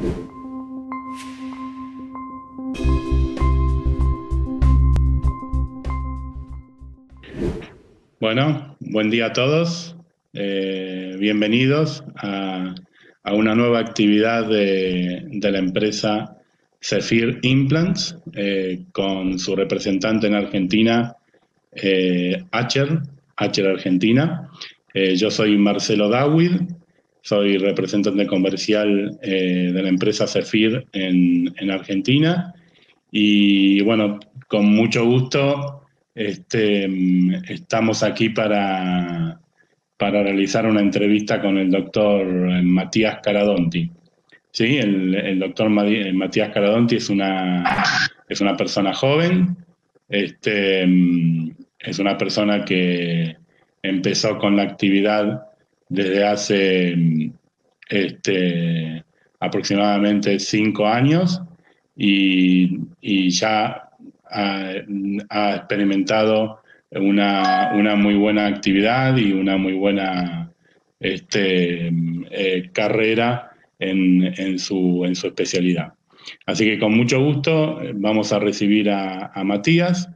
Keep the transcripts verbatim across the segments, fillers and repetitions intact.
Bueno, buen día a todos. Eh, bienvenidos a, a una nueva actividad de, de la empresa Zephyr Implants, eh, con su representante en Argentina, eh, Acher, Acher Argentina. Eh, yo soy Marcelo Dawid, soy representante comercial eh, de la empresa Zephyr en, en Argentina. Y bueno, con mucho gusto este, estamos aquí para, para realizar una entrevista con el doctor Matías Caradonti. Sí, el, el doctor Matías Caradonti es una, es una persona joven, este, es una persona que empezó con la actividad desde hace este, aproximadamente cinco años y, y ya ha, ha experimentado una, una, muy buena actividad y una muy buena este, eh, carrera en, en, su, en su especialidad. Así que con mucho gusto vamos a recibir a, a Matías.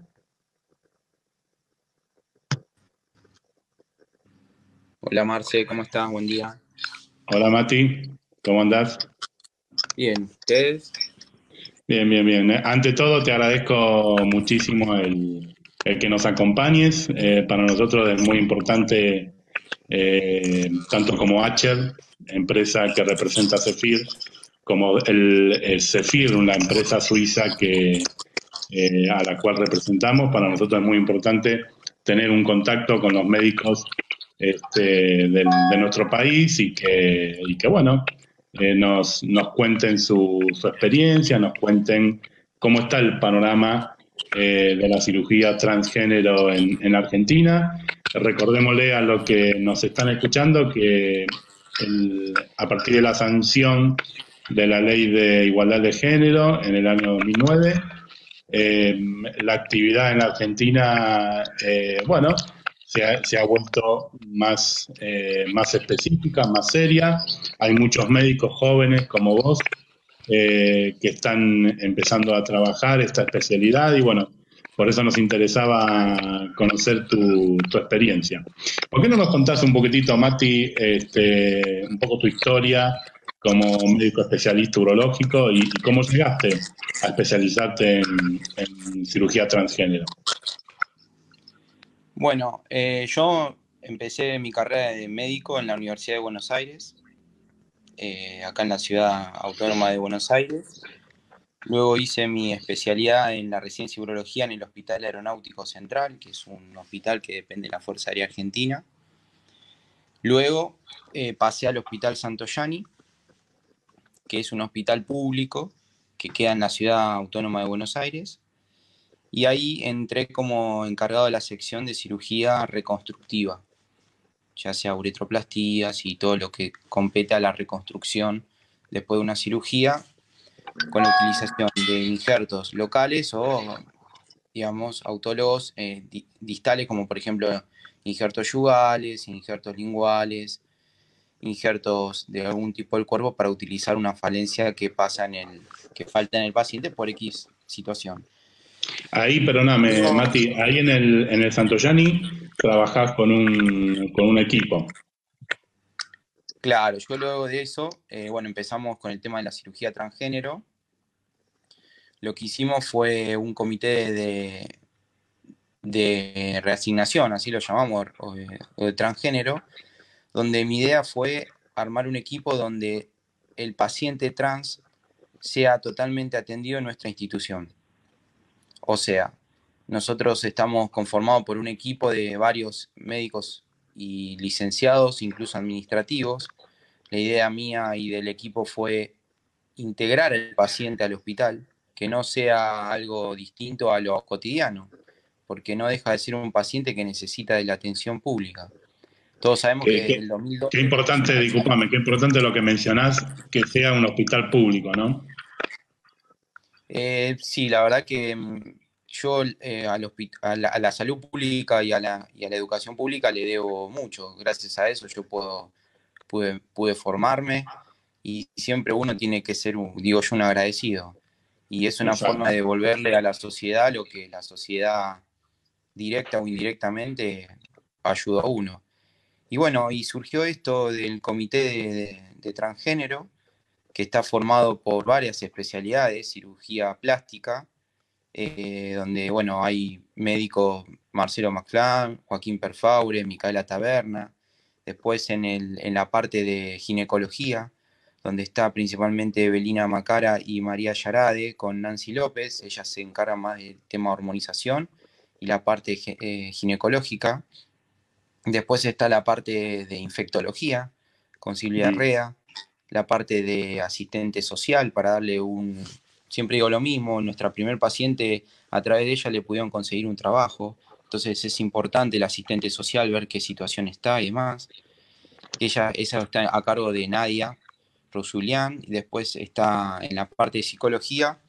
Hola Marce, ¿cómo estás? Buen día. Hola Mati, ¿cómo andás? Bien, ¿ustedes? Bien, bien, bien. Ante todo te agradezco muchísimo el, el que nos acompañes. Eh, para nosotros es muy importante, eh, tanto como Acher, empresa que representa a Zephyr, como el, el Zephyr, una empresa suiza que, eh, a la cual representamos. Para nosotros es muy importante tener un contacto con los médicos este, del, de nuestro país y que, y que bueno, eh, nos, nos cuenten su, su experiencia, nos cuenten cómo está el panorama eh, de la cirugía transgénero en, en Argentina. Recordémosle a los que nos están escuchando que el, a partir de la sanción de la Ley de Igualdad de Género en el año dos mil nueve, eh, la actividad en Argentina, eh, bueno, se ha, se ha, vuelto más, eh, más específica, más seria. Hay muchos médicos jóvenes como vos eh, que están empezando a trabajar esta especialidad y bueno, por eso nos interesaba conocer tu, tu experiencia. ¿Por qué no nos contás un poquitito, Mati, este, un poco tu historia como médico especialista urológico y, y cómo llegaste a especializarte en, en cirugía transgénero? Bueno, eh, yo empecé mi carrera de médico en la Universidad de Buenos Aires, eh, acá en la ciudad autónoma de Buenos Aires. Luego hice mi especialidad en la residencia de urología en el Hospital Aeronáutico Central, que es un hospital que depende de la Fuerza Aérea Argentina. Luego eh, pasé al Hospital Santoyani, que es un hospital público que queda en la ciudad autónoma de Buenos Aires. Y ahí entré como encargado de la sección de cirugía reconstructiva, ya sea uretroplastías y todo lo que compete a la reconstrucción después de una cirugía, con la utilización de injertos locales o, digamos, autólogos eh, distales, como por ejemplo injertos yugales, injertos linguales, injertos de algún tipo del cuerpo para utilizar una falencia que pasa en el, que falta en el paciente por X situación. Ahí, perdóname, Mati, ahí en el, en el Santoyani trabajás con un, con un equipo. Claro, yo luego de eso, eh, bueno, empezamos con el tema de la cirugía transgénero. Lo que hicimos fue un comité de, de reasignación, así lo llamamos, o de, o de transgénero, donde mi idea fue armar un equipo donde el paciente trans sea totalmente atendido en nuestra institución. O sea, nosotros estamos conformados por un equipo de varios médicos y licenciados, incluso administrativos. La idea mía y del equipo fue integrar al paciente al hospital, que no sea algo distinto a lo cotidiano, porque no deja de ser un paciente que necesita de la atención pública. Todos sabemos Qué, que desde qué, el qué dos mil doce se importante, empezó. discúlpame, qué importante lo que mencionás, que sea un hospital público, ¿no? Eh, sí, la verdad que yo eh, al a, la, a la salud pública y a la, y a la educación pública le debo mucho. Gracias a eso yo puedo, pude, pude formarme y siempre uno tiene que ser, un, digo yo, un agradecido. Y es una Exacto. forma de devolverle a la sociedad lo que la sociedad, directa o indirectamente, ayudó a uno. Y bueno, y surgió esto del comité de, de, de transgénero, que está formado por varias especialidades, cirugía plástica, eh, donde, bueno, hay médicos Marcelo McFlán, Joaquín Perfaure, Micaela Taberna. Después en, el, en la parte de ginecología, donde está principalmente Evelina Macara y María Yarade con Nancy López. Ellas se encargan más del tema de hormonización y la parte eh, ginecológica. Después está la parte de infectología con Silvia Mm. Herrera, la parte de asistente social para darle un... Siempre digo lo mismo, nuestra primer paciente, a través de ella le pudieron conseguir un trabajo, entonces es importante el asistente social, ver qué situación está y demás. Ella, esa está a cargo de Nadia Rosulian, y después está en la parte de psicología,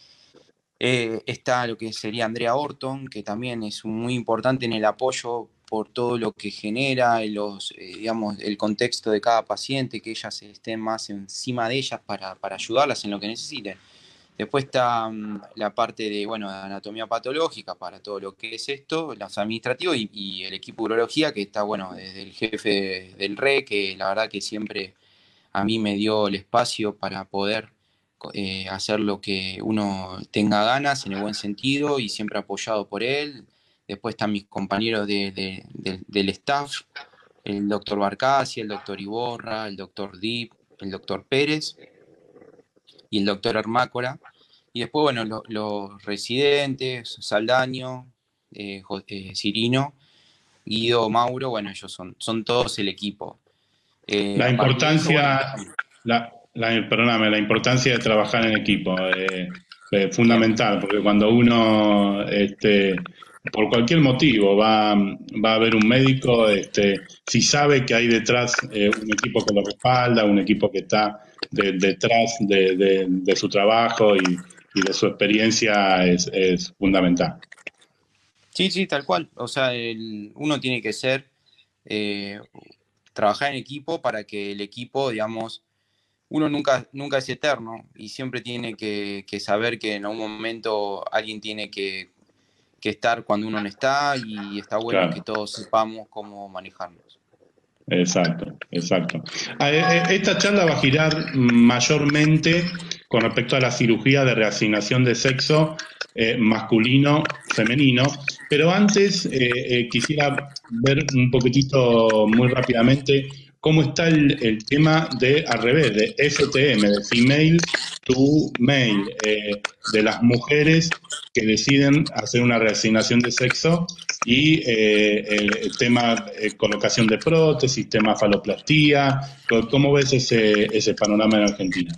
eh, está lo que sería Andrea Orton, que también es muy importante en el apoyo por todo lo que genera, los, eh, digamos, el contexto de cada paciente, que ellas estén más encima de ellas para, para ayudarlas en lo que necesiten. Después está um, la parte de, bueno, de anatomía patológica para todo lo que es esto, los administrativos y, y el equipo de urología, que está, bueno, desde el jefe del R E, que la verdad que siempre a mí me dio el espacio para poder eh, hacer lo que uno tenga ganas en el buen sentido y siempre apoyado por él. Después están mis compañeros de, de, de, del staff, el doctor Barcasi, el doctor Iborra, el doctor Dip, el doctor Pérez y el doctor Hermácora. Y después, bueno, los, los residentes, Saldaño, eh, eh, Cirino, Guido, Mauro, bueno, ellos son, son todos el equipo. Eh, La a partir de eso, bueno, importancia, la, la, perdóname, la importancia de trabajar en equipo eh, es bien. fundamental, porque cuando uno, este, por cualquier motivo, va, va a ver un médico, este, si sabe que hay detrás eh, un equipo que lo respalda, un equipo que está de, detrás de, de, de, su trabajo y, y de su experiencia, es, es fundamental. Sí, sí, tal cual. O sea, el, uno tiene que ser, eh, trabajar en equipo para que el equipo, digamos, uno nunca, nunca es eterno y siempre tiene que, que saber que en algún momento alguien tiene que, que estar cuando uno no está, y está bueno que Claro. todos sepamos cómo manejarnos. Exacto, exacto. Ah, eh, eh, Esta charla va a girar mayormente con respecto a la cirugía de reasignación de sexo eh, masculino-femenino, pero antes eh, eh, quisiera ver un poquitito muy rápidamente cómo está el, el tema de, al revés, de F T M, de Female to Male, eh, de las mujeres que deciden hacer una reasignación de sexo y eh, el, el tema eh, colocación de prótesis, tema faloplastía. ¿Cómo ves ese, ese panorama en Argentina?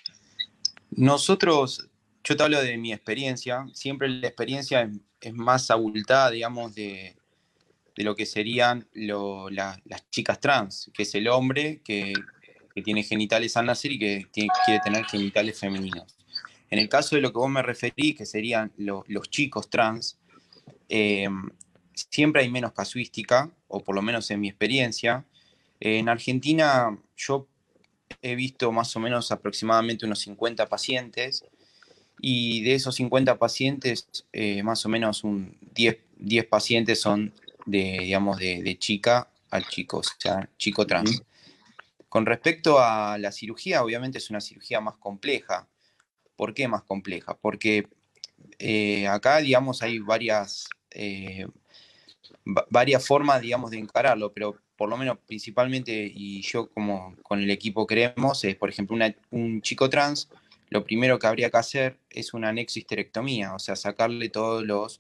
Nosotros, yo te hablo de mi experiencia, siempre la experiencia es, es más abultada, digamos, de, de lo que serían lo, la, las chicas trans, que es el hombre que, que tiene genitales al nacer y que tiene, quiere tener genitales femeninos. En el caso de lo que vos me referís, que serían lo, los chicos trans, eh, siempre hay menos casuística, o por lo menos en mi experiencia. Eh, en Argentina yo he visto más o menos aproximadamente unos cincuenta pacientes, y de esos cincuenta pacientes, eh, más o menos un diez, diez pacientes son de, digamos, de, de chica al chico, o sea, chico trans. Uh-huh. Con respecto a la cirugía, obviamente es una cirugía más compleja. ¿Por qué más compleja? Porque eh, acá, digamos, hay varias, eh, varias formas, digamos, de encararlo, pero por lo menos principalmente, y yo como con el equipo creemos, es, por ejemplo, una, un chico trans, lo primero que habría que hacer es una anexisterectomía, o sea, sacarle todos los,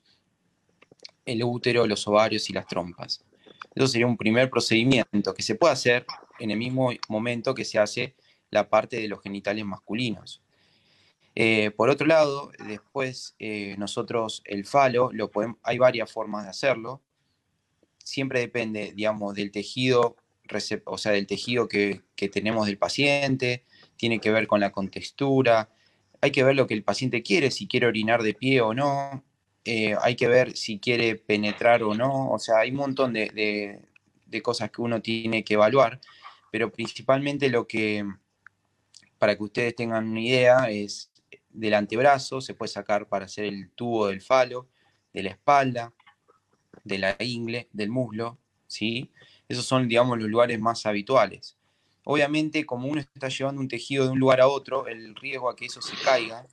el útero, los ovarios y las trompas. Eso sería un primer procedimiento que se puede hacer en el mismo momento que se hace la parte de los genitales masculinos. Eh, por otro lado, después eh, nosotros el falo, lo podemos, hay varias formas de hacerlo. Siempre depende, digamos, del tejido, o sea, del tejido que, que tenemos del paciente, tiene que ver con la contextura, hay que ver lo que el paciente quiere, si quiere orinar de pie o no, eh, hay que ver si quiere penetrar o no, o sea, hay un montón de, de, de cosas que uno tiene que evaluar, pero principalmente lo que, para que ustedes tengan una idea, es del antebrazo, se puede sacar para hacer el tubo del falo, de la espalda, de la ingle, del muslo, ¿sí? Esos son, digamos, los lugares más habituales. Obviamente, como uno está llevando un tejido de un lugar a otro, el riesgo a que eso se caiga,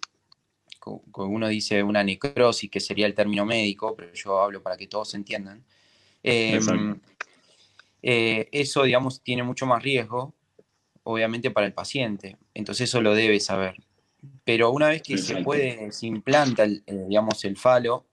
como uno dice una necrosis, que sería el término médico, pero yo hablo para que todos entiendan, eh, eh, eso, digamos, tiene mucho más riesgo, obviamente, para el paciente. Entonces eso lo debe saber. Pero una vez que Exacto. se puede, se implanta, el, eh, digamos, el falo,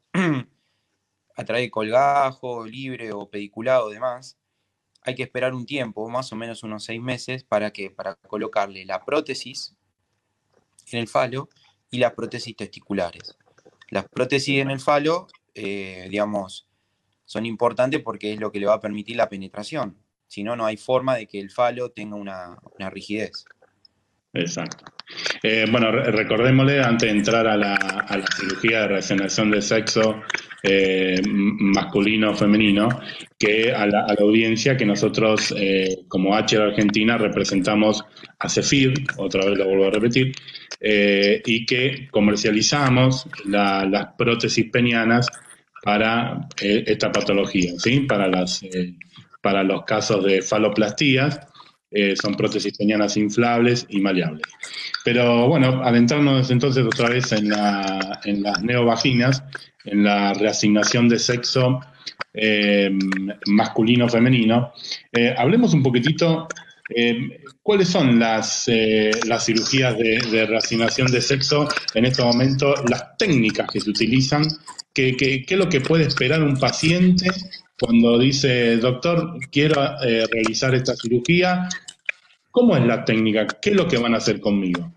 a través de colgajo, libre o pediculado o demás, hay que esperar un tiempo, más o menos unos seis meses, para que para colocarle la prótesis en el falo y las prótesis testiculares. Las prótesis en el falo, eh, digamos, son importantes porque es lo que le va a permitir la penetración. Si no, no hay forma de que el falo tenga una, una rigidez. Exacto. Eh, bueno, re recordémosle, antes de entrar a la, a la cirugía de reasignación de sexo eh, masculino o femenino, que a la, a la audiencia que nosotros, eh, como H R Argentina, representamos a CEFIR, otra vez lo vuelvo a repetir, eh, y que comercializamos la, las prótesis penianas para eh, esta patología, ¿sí? Para, las, eh, para los casos de faloplastías. Eh, son prótesis penianas inflables y maleables. Pero bueno, adentrarnos entonces otra vez en, la, en las neovaginas, en la reasignación de sexo eh, masculino-femenino, eh, hablemos un poquitito eh, cuáles son las, eh, las cirugías de, de reasignación de sexo en este momento, las técnicas que se utilizan, qué que, que es lo que puede esperar un paciente cuando dice, doctor, quiero eh, realizar esta cirugía. ¿Cómo es la técnica? ¿Qué es lo que van a hacer conmigo?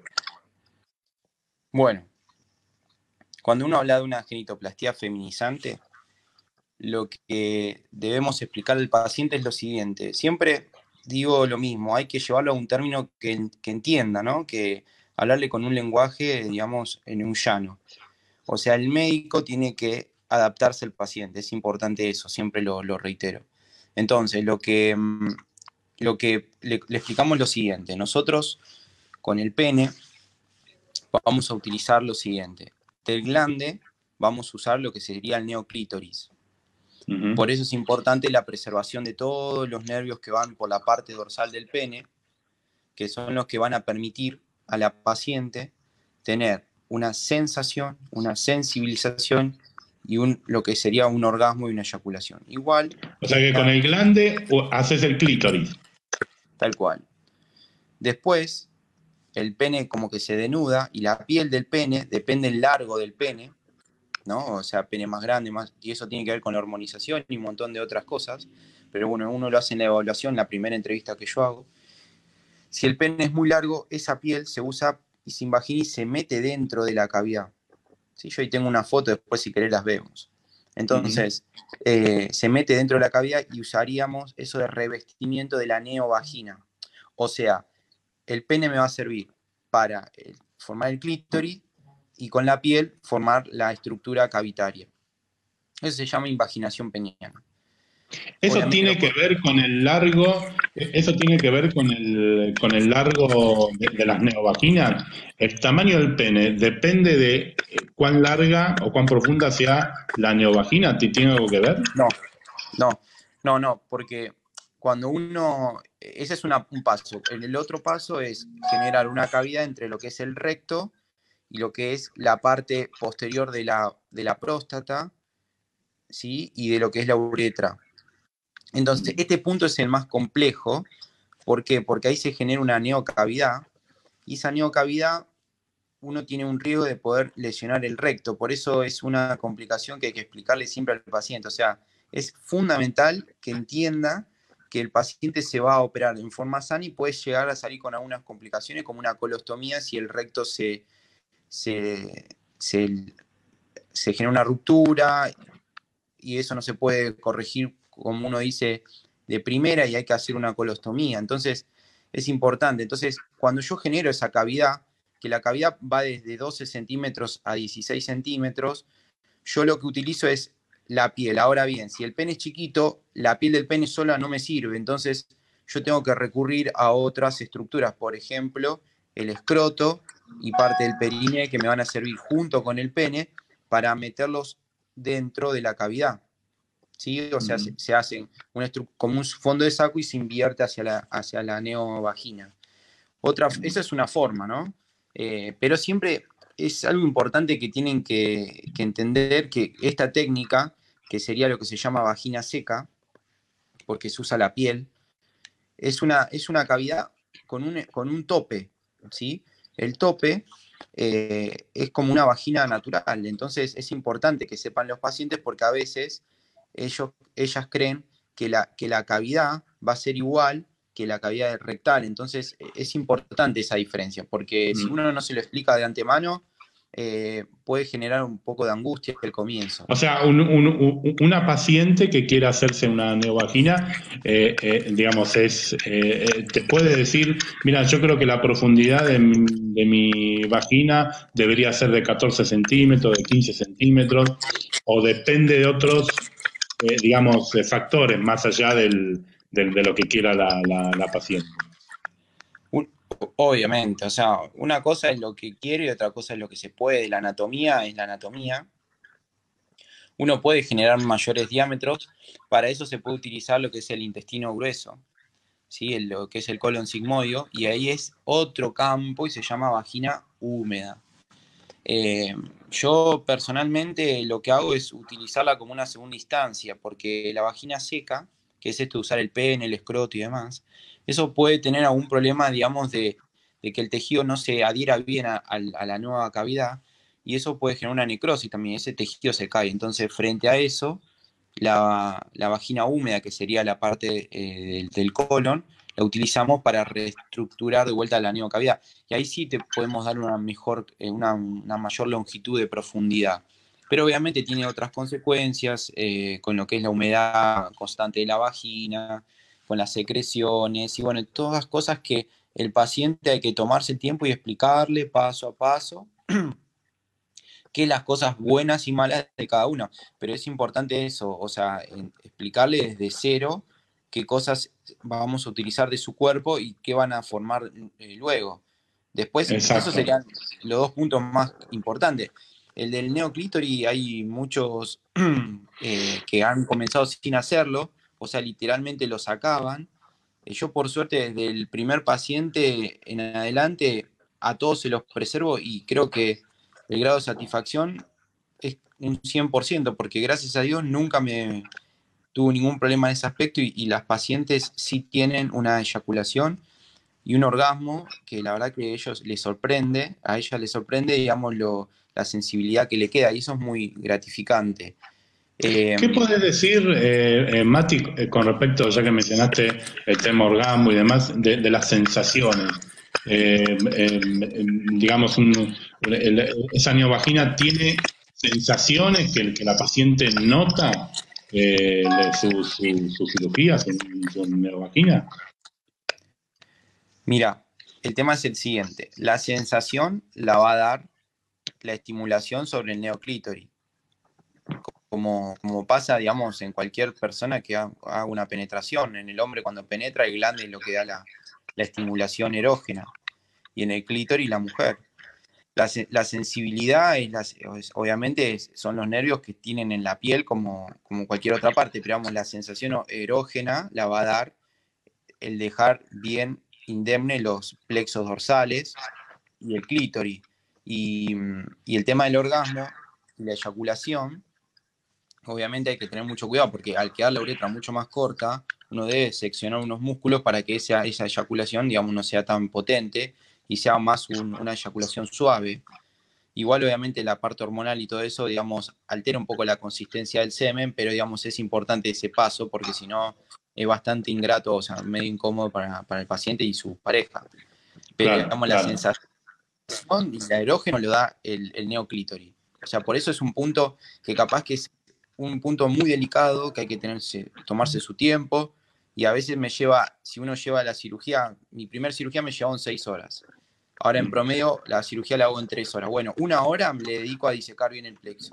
Bueno, cuando uno habla de una genitoplastía feminizante, lo que debemos explicar al paciente es lo siguiente. Siempre digo lo mismo, hay que llevarlo a un término que, que entienda, ¿no? Que hablarle con un lenguaje, digamos, en un llano. O sea, el médico tiene que adaptarse al paciente, es importante eso, siempre lo, lo reitero. Entonces, lo que, lo que le, le explicamos es lo siguiente. Nosotros, con el pene, vamos a utilizar lo siguiente. Del glande vamos a usar lo que sería el neoclítoris. Uh-huh. Por eso es importante la preservación de todos los nervios que van por la parte dorsal del pene, que son los que van a permitir a la paciente tener una sensación, una sensibilización y un, lo que sería un orgasmo y una eyaculación. Igual. O sea que con el glande haces el clítoris. Tal cual. Después, el pene como que se denuda y la piel del pene, depende del largo del pene, ¿no? O sea, pene más grande, más, y eso tiene que ver con la hormonización y un montón de otras cosas. Pero bueno, uno lo hace en la evaluación, la primera entrevista que yo hago. Si el pene es muy largo, esa piel se usa y se invagina y se mete dentro de la cavidad. ¿Sí? Yo ahí tengo una foto, después si querés las vemos. Entonces, uh-huh. eh, se mete dentro de la cavidad y usaríamos eso de revestimiento de la neovagina. O sea, el pene me va a servir para eh, formar el clítoris y con la piel formar la estructura cavitaria. Eso se llama invaginación peniana. Eso Obviamente tiene que ver con el largo, eso tiene que ver con el, con el largo de, de las neovaginas. El tamaño del pene depende de cuán larga o cuán profunda sea la neovagina. ¿Tiene algo que ver? No, no, no, no, porque cuando uno, ese es una, un paso. El otro paso es generar una cavidad entre lo que es el recto y lo que es la parte posterior de la, de la próstata, ¿sí? Y de lo que es la uretra. Entonces, este punto es el más complejo. ¿Por qué? Porque ahí se genera una neocavidad y esa neocavidad uno tiene un riesgo de poder lesionar el recto. Por eso es una complicación que hay que explicarle siempre al paciente. O sea, es fundamental que entienda que el paciente se va a operar en forma sana y puede llegar a salir con algunas complicaciones como una colostomía si el recto se, se, se, se genera una ruptura y eso no se puede corregir, como uno dice, de primera y hay que hacer una colostomía. Entonces, es importante. Entonces, cuando yo genero esa cavidad, que la cavidad va desde doce centímetros a dieciséis centímetros, yo lo que utilizo es la piel. Ahora bien, si el pene es chiquito, la piel del pene sola no me sirve. Entonces, yo tengo que recurrir a otras estructuras. Por ejemplo, el escroto y parte del periné que me van a servir junto con el pene para meterlos dentro de la cavidad. ¿Sí? O sea, se, se hace un como un fondo de saco y se invierte hacia la, hacia la neovagina. Otra, esa es una forma, ¿no? Eh, pero siempre es algo importante que tienen que, que entender que esta técnica, que sería lo que se llama vagina seca, porque se usa la piel, es una, es una cavidad con un, con un tope, ¿sí? El tope eh, es como una vagina natural, entonces es importante que sepan los pacientes porque a veces ellos, ellas creen que la, que la cavidad va a ser igual que la cavidad rectal, entonces es importante esa diferencia, porque mm. si uno no se lo explica de antemano, eh, puede generar un poco de angustia al comienzo. O sea, un, un, una paciente que quiera hacerse una neovagina, eh, eh, digamos, es eh, te puede decir, mira, yo creo que la profundidad de, de mi vagina debería ser de catorce centímetros, de quince centímetros, o depende de otros, eh, digamos, de factores más allá del, del, de lo que quiera la, la, la paciente. Obviamente, o sea, una cosa es lo que quiere y otra cosa es lo que se puede. La anatomía es la anatomía. Uno puede generar mayores diámetros, para eso se puede utilizar lo que es el intestino grueso, ¿sí? Lo que es el colon sigmoide, y ahí es otro campo y se llama vagina húmeda. Eh, yo personalmente lo que hago es utilizarla como una segunda instancia, porque la vagina seca, que es esto de usar el pene, el escroto y demás, eso puede tener algún problema, digamos, de, de que el tejido no se adhiera bien a, a, a la nueva cavidad, y eso puede generar una necrosis también, ese tejido se cae. Entonces, frente a eso, la, la vagina húmeda, que sería la parte eh, del, del colon, la utilizamos para reestructurar de vuelta la neocavidad. Y ahí sí te podemos dar una, mejor, eh, una, una mayor longitud de profundidad. Pero obviamente tiene otras consecuencias eh, con lo que es la humedad constante de la vagina, con las secreciones y bueno, todas las cosas que el paciente hay que tomarse el tiempo y explicarle paso a paso qué las cosas buenas y malas de cada uno. Pero es importante eso, o sea, explicarle desde cero qué cosas vamos a utilizar de su cuerpo y qué van a formar eh, luego. Después, Exacto. Esos serían los dos puntos más importantes. El del neoclítoris, hay muchos eh, que han comenzado sin hacerlo, o sea, literalmente lo sacaban. Yo, por suerte, desde el primer paciente en adelante, a todos se los preservo y creo que el grado de satisfacción es un cien por ciento, porque gracias a Dios nunca me tuvo ningún problema en ese aspecto y, y las pacientes sí tienen una eyaculación y un orgasmo que la verdad que a ellos les sorprende, a ella les sorprende, digamos, lo, la sensibilidad que le queda y eso es muy gratificante. Eh, ¿Qué podés decir, eh, eh, Mati, eh, con respecto, ya que mencionaste el tema orgasmo y demás, de, de las sensaciones? Eh, eh, digamos, un, el, esa neovagina tiene sensaciones que, que la paciente nota eh, de su, su, su cirugía, su, su neovagina. Mira, el tema es el siguiente. La sensación la va a dar la estimulación sobre el neoclítoris. Como, como pasa, digamos, en cualquier persona que haga una penetración. En el hombre cuando penetra el glande es lo que da la, la estimulación erógena. Y en el clítoris la mujer. La, la sensibilidad, es la, es, obviamente, es, son los nervios que tienen en la piel como, como cualquier otra parte. Pero vamos, la sensación erógena la va a dar el dejar bien indemne los plexos dorsales y el clítoris. Y, y el tema del orgasmo y la eyaculación, obviamente hay que tener mucho cuidado porque al quedar la uretra mucho más corta, uno debe seccionar unos músculos para que esa, esa eyaculación, digamos, no sea tan potente y sea más un, una eyaculación suave. Igual, obviamente, la parte hormonal y todo eso, digamos, altera un poco la consistencia del semen, pero, digamos, es importante ese paso porque si no es bastante ingrato, o sea, medio incómodo para, para el paciente y su pareja. Pero, claro, digamos, claro. La sensación y el erógeno lo da el, el neoclítoris. O sea, por eso es un punto que capaz que es un punto muy delicado, que hay que tenerse, tomarse su tiempo, y a veces me lleva, si uno lleva la cirugía, mi primer cirugía me llevó en seis horas. Ahora en promedio la cirugía la hago en tres horas. Bueno, una hora me le dedico a disecar bien el plexo,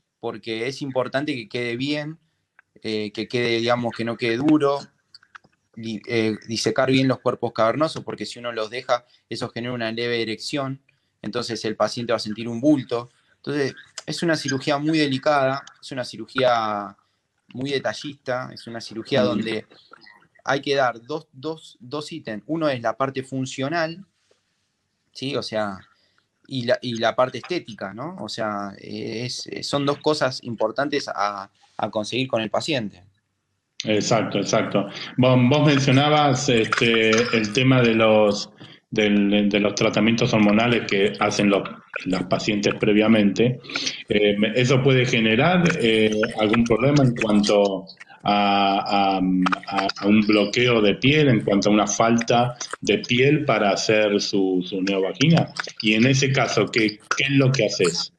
porque es importante que quede bien, eh, que quede, digamos, que no quede duro, di- eh, disecar bien los cuerpos cavernosos, porque si uno los deja, eso genera una leve erección, entonces el paciente va a sentir un bulto. Entonces, es una cirugía muy delicada, es una cirugía muy detallista, es una cirugía donde hay que dar dos, dos, dos ítems. Uno es la parte funcional, ¿sí? O sea, y la, y la parte estética, ¿no? O sea, es, son dos cosas importantes a, a conseguir con el paciente. Exacto, exacto. Vos, vos mencionabas este, el tema de los, del- de los tratamientos hormonales que hacen los, las pacientes previamente. Eh, ¿eso puede generar eh, algún problema en cuanto a, a- a- a un bloqueo de piel, en cuanto a una falta de piel para hacer su, su neovagina? Y en ese caso, ¿qué, qué es lo que haces?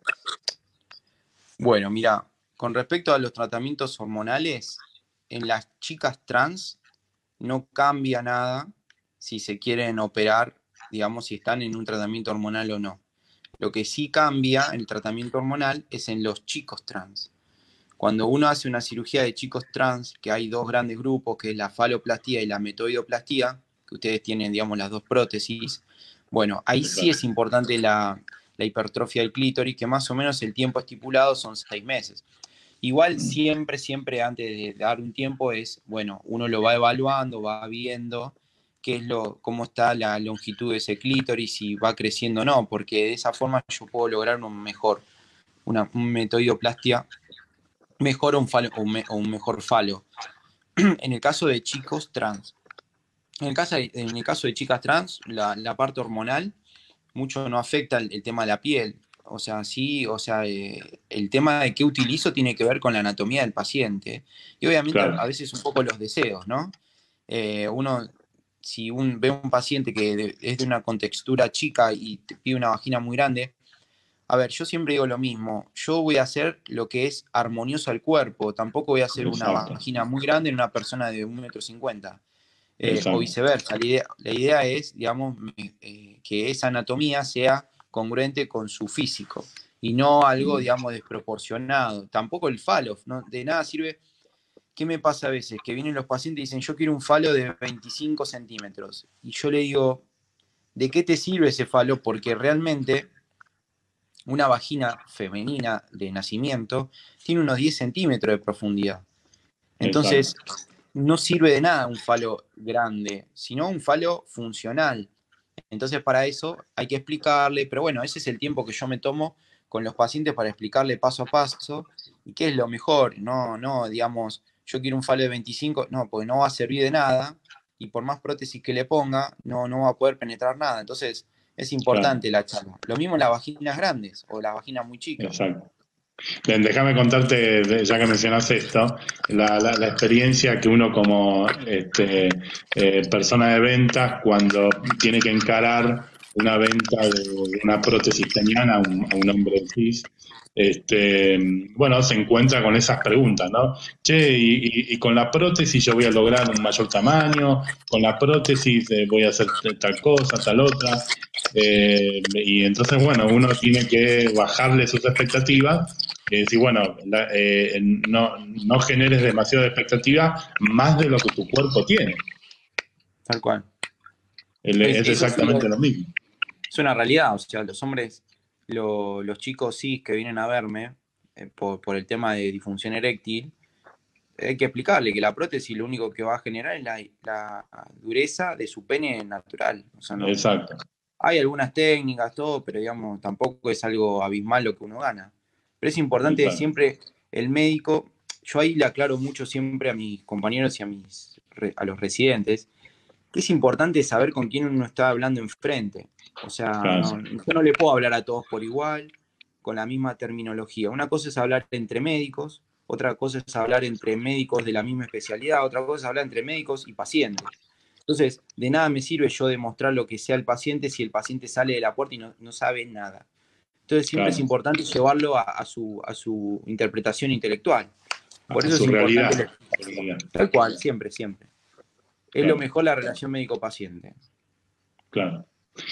Bueno, mira, con respecto a los tratamientos hormonales, en las chicas trans no cambia nada si se quieren operar, digamos, si están en un tratamiento hormonal o no. Lo que sí cambia en el tratamiento hormonal es en los chicos trans. Cuando uno hace una cirugía de chicos trans, que hay dos grandes grupos, que es la faloplastía y la metoidoplastía, que ustedes tienen, digamos, las dos prótesis, bueno, ahí sí es importante la, la hipertrofia del clítoris, que más o menos el tiempo estipulado son seis meses. Igual siempre, siempre antes de dar un tiempo es, bueno, uno lo va evaluando, va viendo qué es lo, cómo está la longitud de ese clítoris, si va creciendo o no, porque de esa forma yo puedo lograr un mejor, una un metoidoplastia mejor o un, falo, o, me, o un mejor falo. En el caso de chicos trans, en el caso de, en el caso de chicas trans, la, la parte hormonal mucho no afecta el, el, tema de la piel. O sea, sí, o sea, eh, el tema de qué utilizo tiene que ver con la anatomía del paciente. Y obviamente a, Claro, a veces un poco los deseos, ¿no? Eh, uno, si un, ve un paciente que de, es de una contextura chica y te pide una vagina muy grande, a ver, yo siempre digo lo mismo, yo voy a hacer lo que es armonioso al cuerpo, tampoco voy a hacer una exacto, vagina muy grande en una persona de un metro cincuenta, eh, o exacto, viceversa. La idea, la idea es, digamos, eh, que esa anatomía sea congruente con su físico y no algo, digamos, desproporcionado. Tampoco el falo, ¿no? De nada sirve. ¿Qué me pasa a veces? Que vienen los pacientes y dicen, yo quiero un falo de veinticinco centímetros. Y yo le digo, ¿de qué te sirve ese falo? Porque realmente una vagina femenina de nacimiento tiene unos diez centímetros de profundidad. exacto. Entonces, no sirve de nada un falo grande, sino un falo funcional. Entonces, para eso hay que explicarle, pero bueno, ese es el tiempo que yo me tomo con los pacientes para explicarle paso a paso y qué es lo mejor. No, no, digamos, yo quiero un falo de veinticinco, no, porque no va a servir de nada y por más prótesis que le ponga, no, no va a poder penetrar nada. Entonces, es Claro, importante la charla. Lo mismo en las vaginas grandes o las vaginas muy chicas. exacto. Bien, déjame contarte, de- ya que mencionas esto, la, la- la experiencia que uno como este, eh, persona de ventas cuando tiene que encarar una venta de, de una prótesis peniana a un, a un hombre cis, este, bueno, se encuentra con esas preguntas, ¿no? Che, y, y- y con la prótesis yo voy a lograr un mayor tamaño, con la prótesis eh, voy a hacer tal cosa, tal otra. Eh, y entonces, bueno, uno tiene que bajarle sus expectativas y decir, bueno, la- eh, no, no generes demasiada expectativa más de lo que tu cuerpo tiene. Tal cual. El- Es, Es eso sí, exactamente lo mismo. es una realidad. O sea, los hombres, lo- los chicos cis que vienen a verme eh, por, por el tema de disfunción eréctil, hay que explicarle que la prótesis lo único que va a generar es la, la dureza de su pene natural. O sea, no, Exacto, hay algunas técnicas, todo, pero digamos, tampoco es algo abismal lo que uno gana. Pero es importante exacto. siempre el médico, yo ahí le aclaro mucho siempre a mis compañeros y a, mis, a los residentes, que es importante saber con quién uno está hablando enfrente. O sea, Claro, no, yo no le puedo hablar a todos por igual, con la misma terminología. Una cosa es hablar entre médicos, otra cosa es hablar entre médicos de la misma especialidad, otra cosa es hablar entre médicos y pacientes. Entonces, de nada me sirve yo demostrar lo que sea el paciente si el paciente sale de la puerta y no, no sabe nada. Entonces, siempre es claro. importante llevarlo a, a, su, a su interpretación intelectual. Por A eso es su importante, realidad. Realidad. tal cual, siempre, siempre. Es lo Claro, mejor la relación médico-paciente. claro.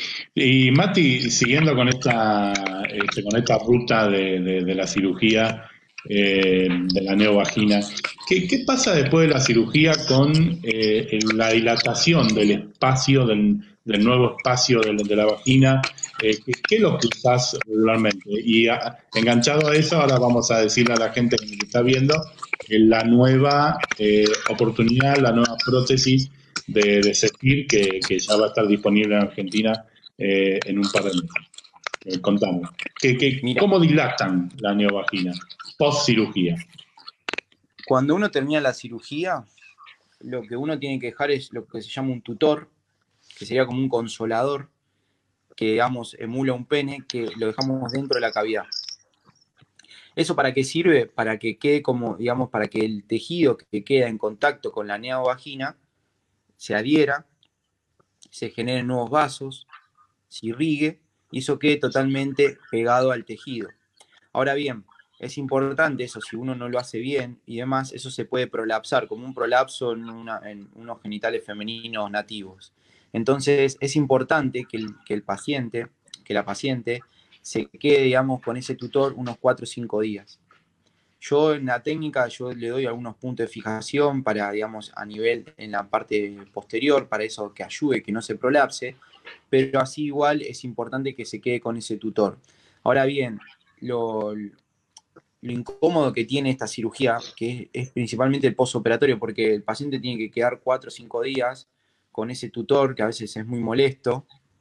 Y Mati, siguiendo con esta, este, con esta ruta de, de- de la cirugía, eh, de la neovagina. ¿Qué, ¿Qué pasa después de la cirugía con eh, el- la dilatación del espacio, del, del nuevo espacio de, la de la vagina? Eh, ¿qué, ¿Qué es lo que usás regularmente? Y a- enganchado a eso, ahora vamos a decirle a la gente que nos está viendo eh, la nueva eh, oportunidad, la nueva prótesis de, de Zephyr que, que ya va a estar disponible en Argentina eh, en un par de meses. Eh, contame, ¿qué, qué, Mira, ¿cómo dilatan la neovagina post cirugía? cuando uno termina la cirugía, lo que uno tiene que dejar es lo que se llama un tutor, que sería como un consolador, que digamos emula un pene, que lo dejamos dentro de la cavidad. ¿Eso para qué sirve? Para que quede como, digamos, para que el tejido que queda en contacto con la neovagina se adhiera, se generen nuevos vasos, se irrigue y eso quede totalmente pegado al tejido. Ahora bien, es importante eso, si uno no lo hace bien y demás, eso se puede prolapsar, como un prolapso en, una, en unos genitales femeninos nativos. Entonces, es importante que el, que el paciente, que la paciente, se quede, digamos, con ese tutor unos cuatro o cinco días. Yo en la técnica, yo le doy algunos puntos de fijación para, digamos, a nivel en la parte posterior, para eso que ayude, que no se prolapse, pero así igual es importante que se quede con ese tutor. Ahora bien, lo, lo incómodo que tiene esta cirugía, que es, es principalmente el postoperatorio, porque el paciente tiene que quedar cuatro o cinco días con ese tutor, que a veces es muy molesto.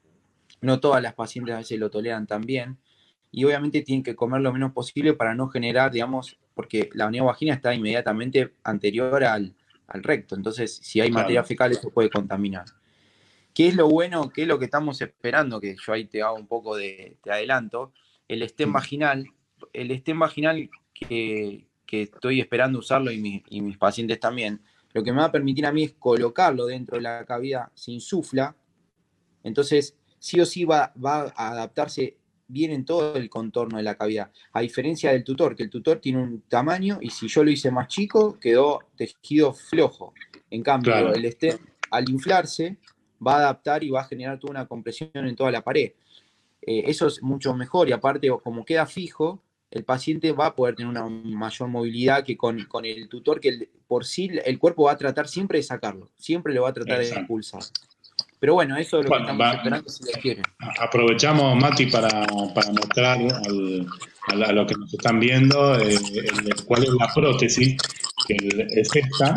No todas las pacientes a veces lo toleran tan bien. Y obviamente tienen que comer lo menos posible para no generar, digamos, porque la neovagina está inmediatamente anterior al, al recto. Entonces, si hay materia Claro. fecal, eso puede contaminar. ¿Qué es lo bueno? ¿Qué es lo que estamos esperando? Que yo ahí te hago un poco de, te adelanto. El stem vaginal, el stem vaginal que, que estoy esperando usarlo y, mi, y mis pacientes también, lo que me va a permitir a mí es colocarlo dentro de la cavidad, se insufla, entonces sí o sí va, va a adaptarse bien en todo el contorno de la cavidad, a diferencia del tutor, que el tutor tiene un tamaño y si yo lo hice más chico, quedó tejido flojo. En cambio, Claro. el stem, al inflarse, va a adaptar y va a generar toda una compresión en toda la pared. Eh, eso es mucho mejor y aparte, como queda fijo, el paciente va a poder tener una mayor movilidad que con, con el tutor, que el, por sí el cuerpo va a tratar siempre de sacarlo, siempre lo va a tratar de Exacto. expulsar. Pero bueno, eso es lo que Bueno, estamos va, esperando si lo quieren. aprovechamos, Mati, para, para mostrar al, a, la- a los que nos están viendo eh, el- cuál es la prótesis, que es esta,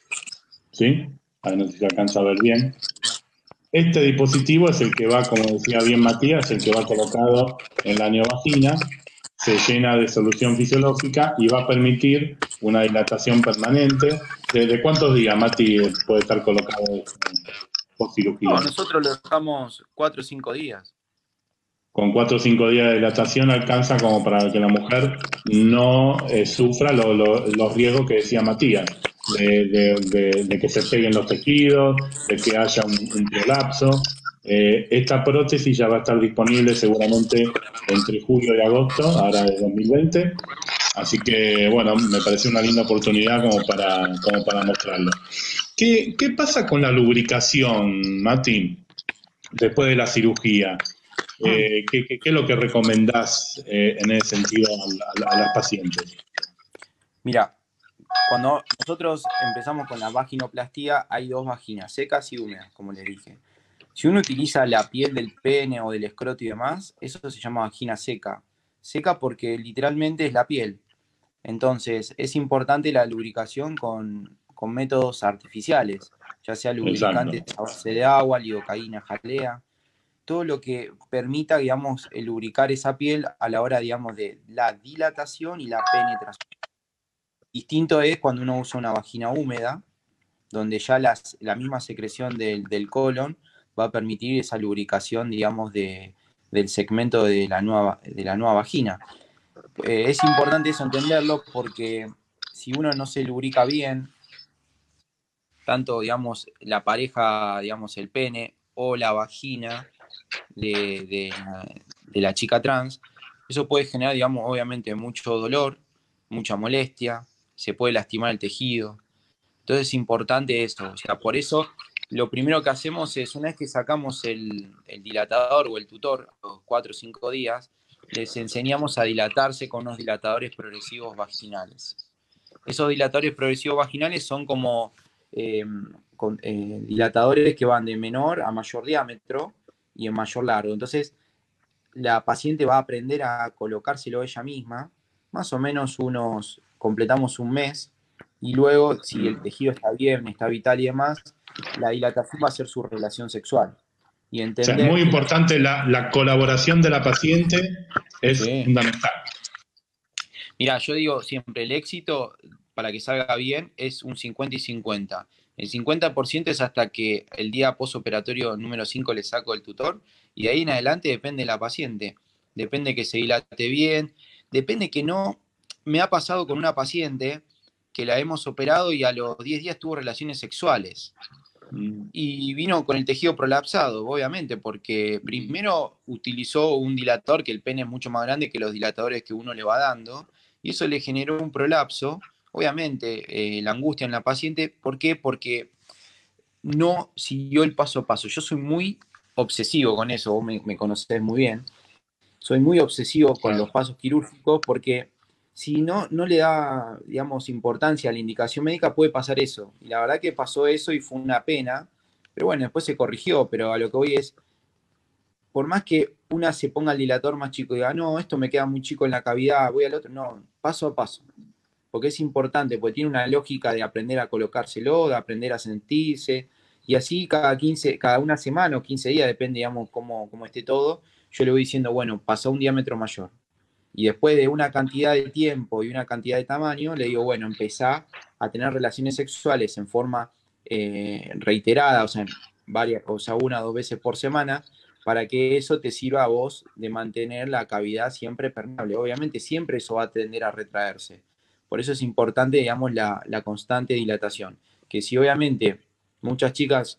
¿sí? A ver, no sé si se alcanza a ver bien. Este dispositivo es el que va, como decía bien Matías, el que va colocado en la neovagina, se llena de solución fisiológica y va a permitir una dilatación permanente. ¿Desde cuántos días, Mati, puede estar colocado post No, cirugía? nosotros lo dejamos cuatro o cinco días. Con cuatro o cinco días de dilatación alcanza como para que la mujer no eh, sufra lo- lo- los riesgos que decía Matías, de, de- de- de que se peguen los tejidos, de que haya un, un prolapso. Eh, esta prótesis ya va a estar disponible seguramente entre julio y agosto, ahora de dos mil veinte. Así que, bueno, me parece una linda oportunidad como para, como para mostrarlo. ¿Qué, ¿Qué pasa con la lubricación, Mati, después de la cirugía? Eh, ¿qué, qué, ¿Qué es lo que recomendás eh, en ese sentido a, a, a, las pacientes? Mira, cuando nosotros empezamos con la vaginoplastía, hay dos vaginas, secas y húmedas, como les dije. Si uno utiliza la piel del pene o del escroto y demás, eso se llama vagina seca. Seca porque literalmente es la piel. Entonces, es importante la lubricación con, con métodos artificiales, ya sea lubricantes Exacto. a base de agua, lidocaína, jalea, todo lo que permita, digamos, lubricar esa piel a la hora, digamos, de la dilatación y la penetración. Distinto es cuando uno usa una vagina húmeda, donde ya las, la misma secreción del, del colon va a permitir esa lubricación, digamos, de, del segmento de la nueva, de la nueva vagina. Eh, es importante eso entenderlo porque si uno no se lubrica bien, tanto, digamos, la pareja, digamos, el pene o la vagina de, de, de la chica trans, eso puede generar, digamos, obviamente mucho dolor, mucha molestia, se puede lastimar el tejido. Entonces es importante eso. O sea, por eso lo primero que hacemos es, una vez que sacamos el, el dilatador o el tutor, los cuatro o cinco días, les enseñamos a dilatarse con unos dilatadores progresivos vaginales. Esos dilatadores progresivos vaginales son como eh, con, eh, dilatadores que van de menor a mayor diámetro y en mayor largo. Entonces, la paciente va a aprender a colocárselo ella misma, más o menos unos, completamos un mes, y luego, si el tejido está bien, está vital y demás, la dilatación va a ser su relación sexual. Y O sea, es entender muy que... importante la, la colaboración de la paciente, es Sí. fundamental. Mira, yo digo siempre, el éxito para que salga bien es un cincuenta y cincuenta. El cincuenta por ciento es hasta que el día postoperatorio número cinco le saco el tutor, y de ahí en adelante depende de la paciente. Depende que se dilate bien, depende que no... Me ha pasado con una paciente que la hemos operado y a los diez días tuvo relaciones sexuales. Y vino con el tejido prolapsado, obviamente, porque primero utilizó un dilatador, que el pene es mucho más grande que los dilatadores que uno le va dando, y eso le generó un prolapso. Obviamente, eh, la angustia en la paciente. ¿Por qué? Porque no siguió el paso a paso. Yo soy muy obsesivo con eso, vos me, me conocés muy bien. Soy muy obsesivo con los pasos quirúrgicos porque si no, no le da, digamos, importancia a la indicación médica, puede pasar eso. Y la verdad que pasó eso y fue una pena, pero bueno, después se corrigió, pero a lo que voy es, por más que una se ponga el dilatador más chico y diga, no, esto me queda muy chico en la cavidad, voy al otro, no, paso a paso. Porque es importante, porque tiene una lógica de aprender a colocárselo, de aprender a sentirse, y así cada quince, cada una semana o quince días, depende, digamos, cómo, cómo esté todo, yo le voy diciendo, bueno, pasa un diámetro mayor. Y después de una cantidad de tiempo y una cantidad de tamaño, le digo, bueno, empezá a tener relaciones sexuales en forma eh, reiterada, o sea, varias, o sea, una o dos veces por semana, para que eso te sirva a vos de mantener la cavidad siempre permeable. Obviamente siempre eso va a tender a retraerse. Por eso es importante, digamos, la, la constante dilatación. Que si obviamente muchas chicas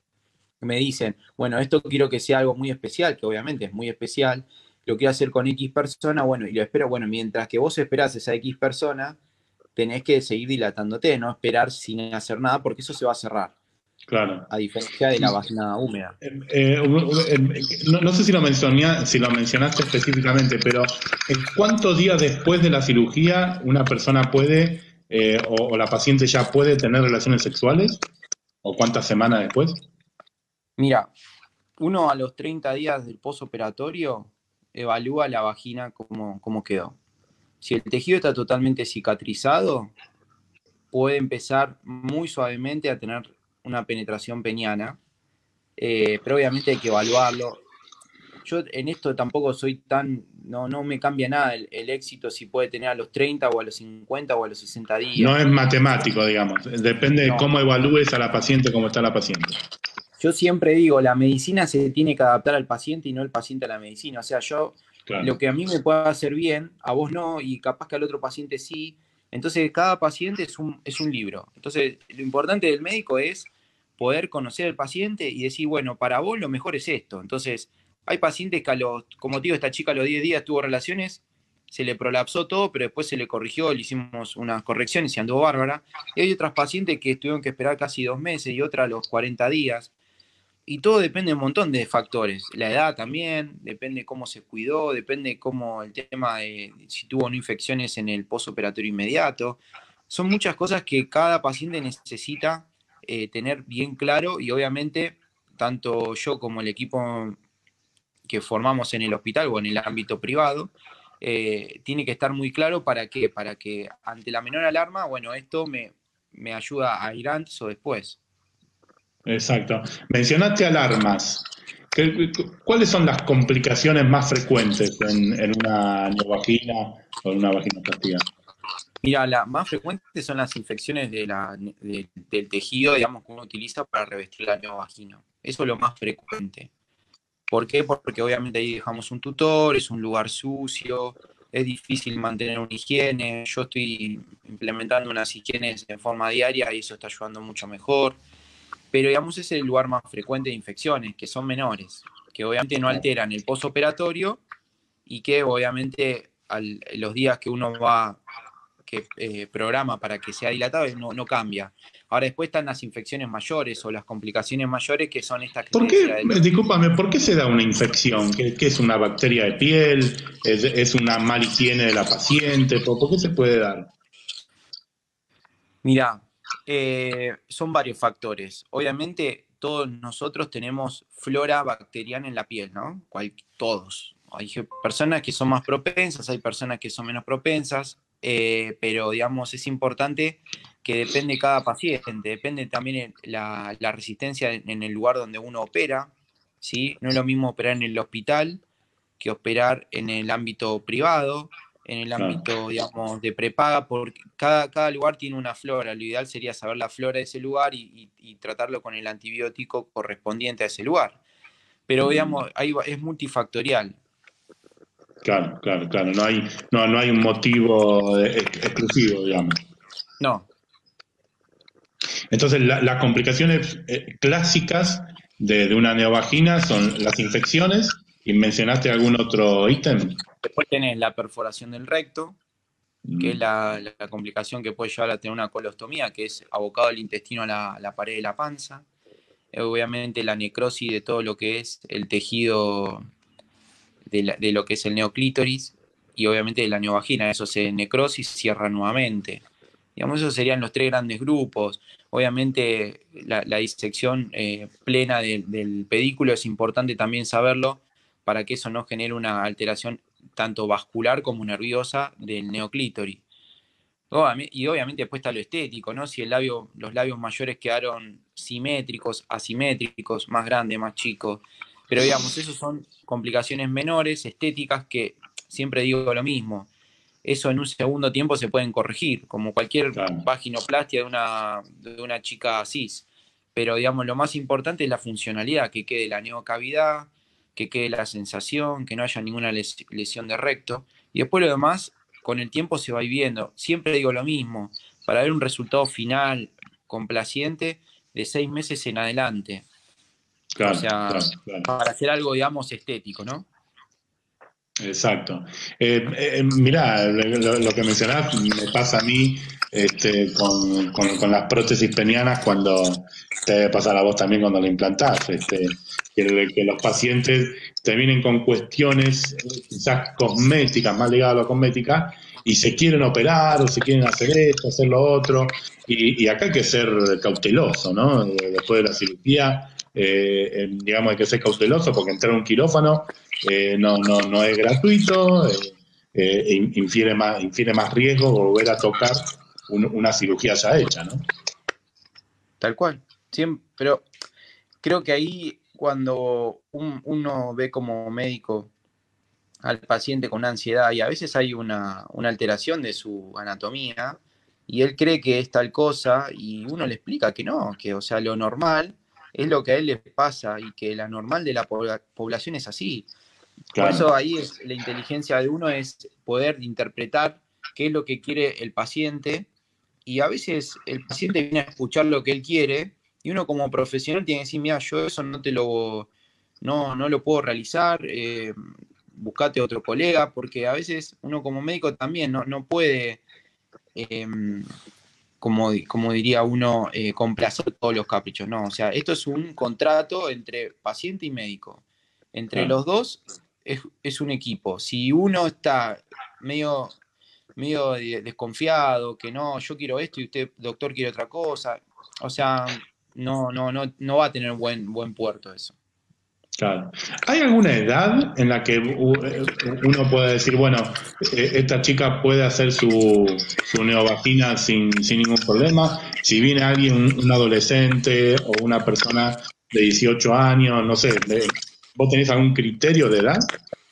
me dicen, bueno, esto quiero que sea algo muy especial, que obviamente es muy especial, lo quiero hacer con X persona, bueno, y lo espero, bueno, mientras que vos esperás esa X persona, tenés que seguir dilatándote, no esperar sin hacer nada, porque eso se va a cerrar, Claro. a diferencia de la vagina húmeda. Eh, eh, no, no sé si lo, mencioné, si lo mencionaste específicamente, pero ¿en cuántos días después de la cirugía una persona puede, eh, o, o la paciente ya puede tener relaciones sexuales? ¿O cuántas semanas después? Mira, uno a los treinta días del posoperatorio evalúa la vagina cómo, cómo quedó. Si el tejido está totalmente cicatrizado, puede empezar muy suavemente a tener una penetración peniana, eh, pero obviamente hay que evaluarlo. Yo en esto tampoco soy tan, no, no me cambia nada el, el éxito si puede tener a los treinta o a los cincuenta o a los sesenta días. No es matemático, digamos. Depende de No, cómo evalúes a la paciente, cómo está la paciente. yo siempre digo, la medicina se tiene que adaptar al paciente y no el paciente a la medicina. O sea, yo, Claro. lo que a mí me puede hacer bien, a vos no, y capaz que al otro paciente sí. Entonces, cada paciente es un, es un libro. Entonces, lo importante del médico es poder conocer al paciente y decir, bueno, para vos lo mejor es esto. Entonces, hay pacientes que a los, como te digo, esta chica a los diez días tuvo relaciones, se le prolapsó todo, pero después se le corrigió, le hicimos unas correcciones y anduvo bárbara. Y hay otras pacientes que tuvieron que esperar casi dos meses y otras a los cuarenta días. Y todo depende de un montón de factores. La edad también, depende cómo se cuidó, depende cómo el tema de si tuvo o no infecciones en el postoperatorio inmediato. Son muchas cosas que cada paciente necesita eh, tener bien claro, y obviamente tanto yo como el equipo que formamos en el hospital o en el ámbito privado, eh, tiene que estar muy claro para qué, para que ante la menor alarma, bueno, esto me, me ayuda a ir antes o después. Exacto. Mencionaste alarmas. ¿Qué- ¿Cuáles son las complicaciones más frecuentes en, en una neovagina o en una vaginoplastia? Mira, las más frecuentes son las infecciones de la, de- del tejido, digamos, que uno utiliza para revestir la neovagina. Eso es lo más frecuente. ¿Por qué? Porque obviamente ahí dejamos un tutor, es un lugar sucio, es difícil mantener una higiene. Yo estoy implementando unas higienes en forma diaria y eso está ayudando mucho mejor. Pero digamos, ese es el lugar más frecuente de infecciones, que son menores, que obviamente no alteran el postoperatorio y que obviamente al, los días que uno va, que eh, programa para que sea dilatado no, no cambia. Ahora después están las infecciones mayores o las complicaciones mayores, que son estas que ¿Por te decía. qué, Del... discúlpame, por qué se da una infección? ¿Qué, qué es una bacteria de piel? ¿Es, es una mala higiene de la paciente? ¿Por, por qué se puede dar? Mirá, eh, son varios factores. Obviamente todos nosotros tenemos flora bacteriana en la piel, ¿no? Cual, todos. Hay personas que son más propensas, hay personas que son menos propensas, eh, pero digamos es importante que depende cada paciente, depende también la, la resistencia en el lugar donde uno opera, ¿sí? No es lo mismo operar en el hospital que operar en el ámbito privado, en el Claro. ámbito, digamos, de prepaga, porque cada, cada lugar tiene una flora. Lo ideal sería saber la flora de ese lugar y, y, y tratarlo con el antibiótico correspondiente a ese lugar. Pero, digamos, ahí va, es multifactorial. Claro, claro, claro. No hay, no, no hay un motivo eh, exclusivo, digamos. No. Entonces, la, las complicaciones eh, clásicas de, de una neovagina son las infecciones. ¿Y mencionaste algún otro ítem? Después tenés la perforación del recto, que es Mm, la, la complicación que puede llevar a tener una colostomía, que es abocado el intestino a la, la pared de la panza. Obviamente la necrosis de todo lo que es el tejido de, la, de lo que es el neoclítoris y obviamente de la neovagina. Eso se necrosis, cierra nuevamente. Digamos, esos serían los tres grandes grupos. Obviamente la, la disección eh, plena de, del pedículo es importante también saberlo para que eso no genere una alteración tanto vascular como nerviosa del neoclítoris. Y obviamente después está lo estético, ¿no? Si el labio, los labios mayores quedaron simétricos, asimétricos, más grandes, más chicos. Pero digamos, esos son complicaciones menores, estéticas, que siempre digo lo mismo. Eso en un segundo tiempo se pueden corregir, como cualquier claro. vaginoplastia de una, de una chica cis. Pero digamos, lo más importante es la funcionalidad, que quede la neocavidad, que quede la sensación, que no haya ninguna lesión de recto. Y después lo demás, con el tiempo se va viendo. Siempre digo lo mismo, para ver un resultado final complaciente de seis meses en adelante. O Claro, sea, claro, claro. para hacer algo, digamos, estético, ¿no? Exacto. Eh, eh, mirá, lo, lo que mencionás me pasa a mí este, con, con, con las prótesis penianas cuando te debe pasar a vos también cuando la implantás. Este, que, que los pacientes terminen con cuestiones eh, quizás cosméticas, más ligadas a la cosmética, y se quieren operar o se quieren hacer esto, hacer lo otro. Y, y acá hay que ser cauteloso, ¿no? Después de la cirugía, eh, eh, digamos, hay que ser cauteloso porque entrar a un quirófano eh, no, no, no es gratuito, eh, eh, infiere, más, infiere más riesgo volver a tocar un, una cirugía ya hecha, ¿no? Tal cual. Siempre, pero creo que ahí cuando un, uno ve como médico al paciente con ansiedad y a veces hay una, una alteración de su anatomía y él cree que es tal cosa y uno le explica que no, que o sea, lo normal es lo que a él le pasa y que la normal de la población es así. Por Claro, eso ahí es, la inteligencia de uno es poder interpretar qué es lo que quiere el paciente y a veces el paciente viene a escuchar lo que él quiere y uno como profesional tiene que decir, mira, yo eso no te lo, no, no lo puedo realizar, eh, buscate otro colega, porque a veces uno como médico también no, no puede, eh, como, como diría uno, eh, complacer todos los caprichos, no, o sea, esto es un contrato entre paciente y médico. Entre claro. los dos es, es un equipo. Si uno está medio medio desconfiado, que no, yo quiero esto y usted, doctor, quiere otra cosa. O sea, no, no, no, no va a tener buen, buen puerto eso. Claro. ¿Hay alguna edad en la que uno puede decir, bueno, esta chica puede hacer su, su neovagina sin, sin ningún problema? Si viene alguien, un adolescente o una persona de dieciocho años, no sé, ¿vos tenés algún criterio de edad?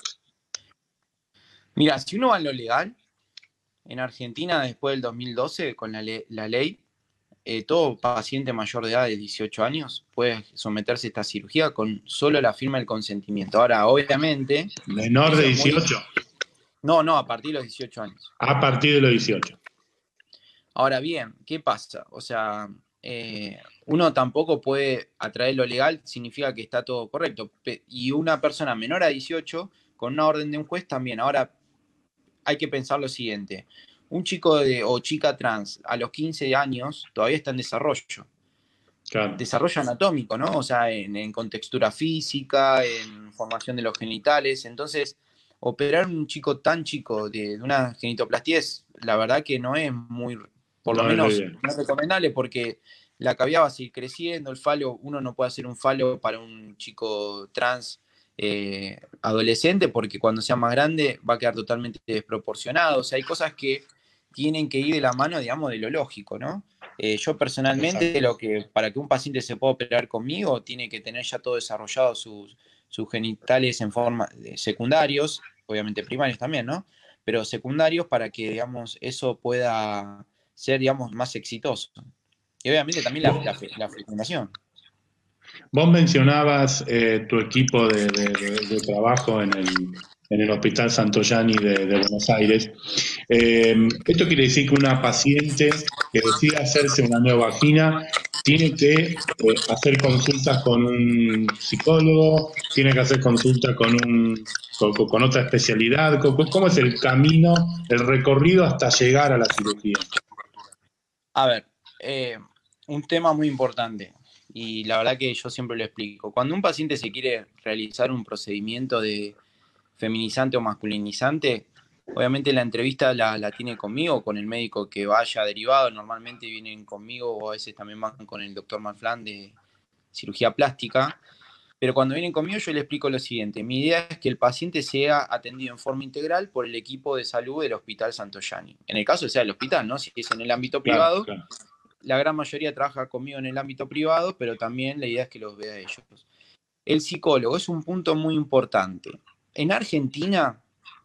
Mira, si uno va en lo legal, en Argentina después del dos mil doce, con la, le la ley, eh, todo paciente mayor de edad de dieciocho años puede someterse a esta cirugía con solo la firma del consentimiento. Ahora, obviamente, Menor de eso es muy... dieciocho. No, no, a partir de los dieciocho años. A partir de los dieciocho. Ahora bien, ¿qué pasa? O sea, eh, uno tampoco puede atraer lo legal, significa que está todo correcto. Y una persona menor a dieciocho, con una orden de un juez también. Ahora, hay que pensar lo siguiente. un chico de, o chica trans a los quince años todavía está en desarrollo. Claro. Desarrollo anatómico, ¿no? O sea, en, en contextura física, en formación de los genitales. Entonces, operar un chico tan chico de, de una genitoplastía es, la verdad que no es muy, por lo No es lo menos, ideal. no es recomendable porque la cavidad va a seguir creciendo, el falo, uno no puede hacer un falo para un chico trans eh, adolescente porque cuando sea más grande va a quedar totalmente desproporcionado. O sea, hay cosas que tienen que ir de la mano, digamos, de lo lógico, ¿no? Eh, yo personalmente, lo que, para que un paciente se pueda operar conmigo, tiene que tener ya todo desarrollado sus, sus genitales en forma de secundarios, obviamente primarios también, ¿no? Pero secundarios para que, digamos, eso pueda ser, digamos, más exitoso. Y obviamente también la, la, la fecundación. Vos mencionabas eh, tu equipo de, de- de- de trabajo en el, en el Hospital Santoyani de, de Buenos Aires. Eh, esto quiere decir que una paciente que decida hacerse una nueva vagina tiene que eh, hacer consultas con un psicólogo, tiene que hacer consultas con, un, con, con otra especialidad. ¿Cómo, cómo es el camino, el recorrido hasta llegar a la cirugía? A ver, eh, un tema muy importante, y la verdad que yo siempre lo explico. Cuando un paciente se quiere realizar un procedimiento de feminizante o masculinizante, obviamente la entrevista la, la tiene conmigo o con el médico que vaya derivado. Normalmente vienen conmigo o a veces también van con el doctor Manflán de cirugía plástica. Pero cuando vienen conmigo yo le explico lo siguiente. Mi idea es que el paciente sea atendido en forma integral por el equipo de salud del Hospital Santoyani. En el caso sea el hospital, ¿no? Si es en el ámbito Claro, privado, claro. la gran mayoría trabaja conmigo en el ámbito privado, pero también la idea es que los vea ellos. El psicólogo es un punto muy importante. En Argentina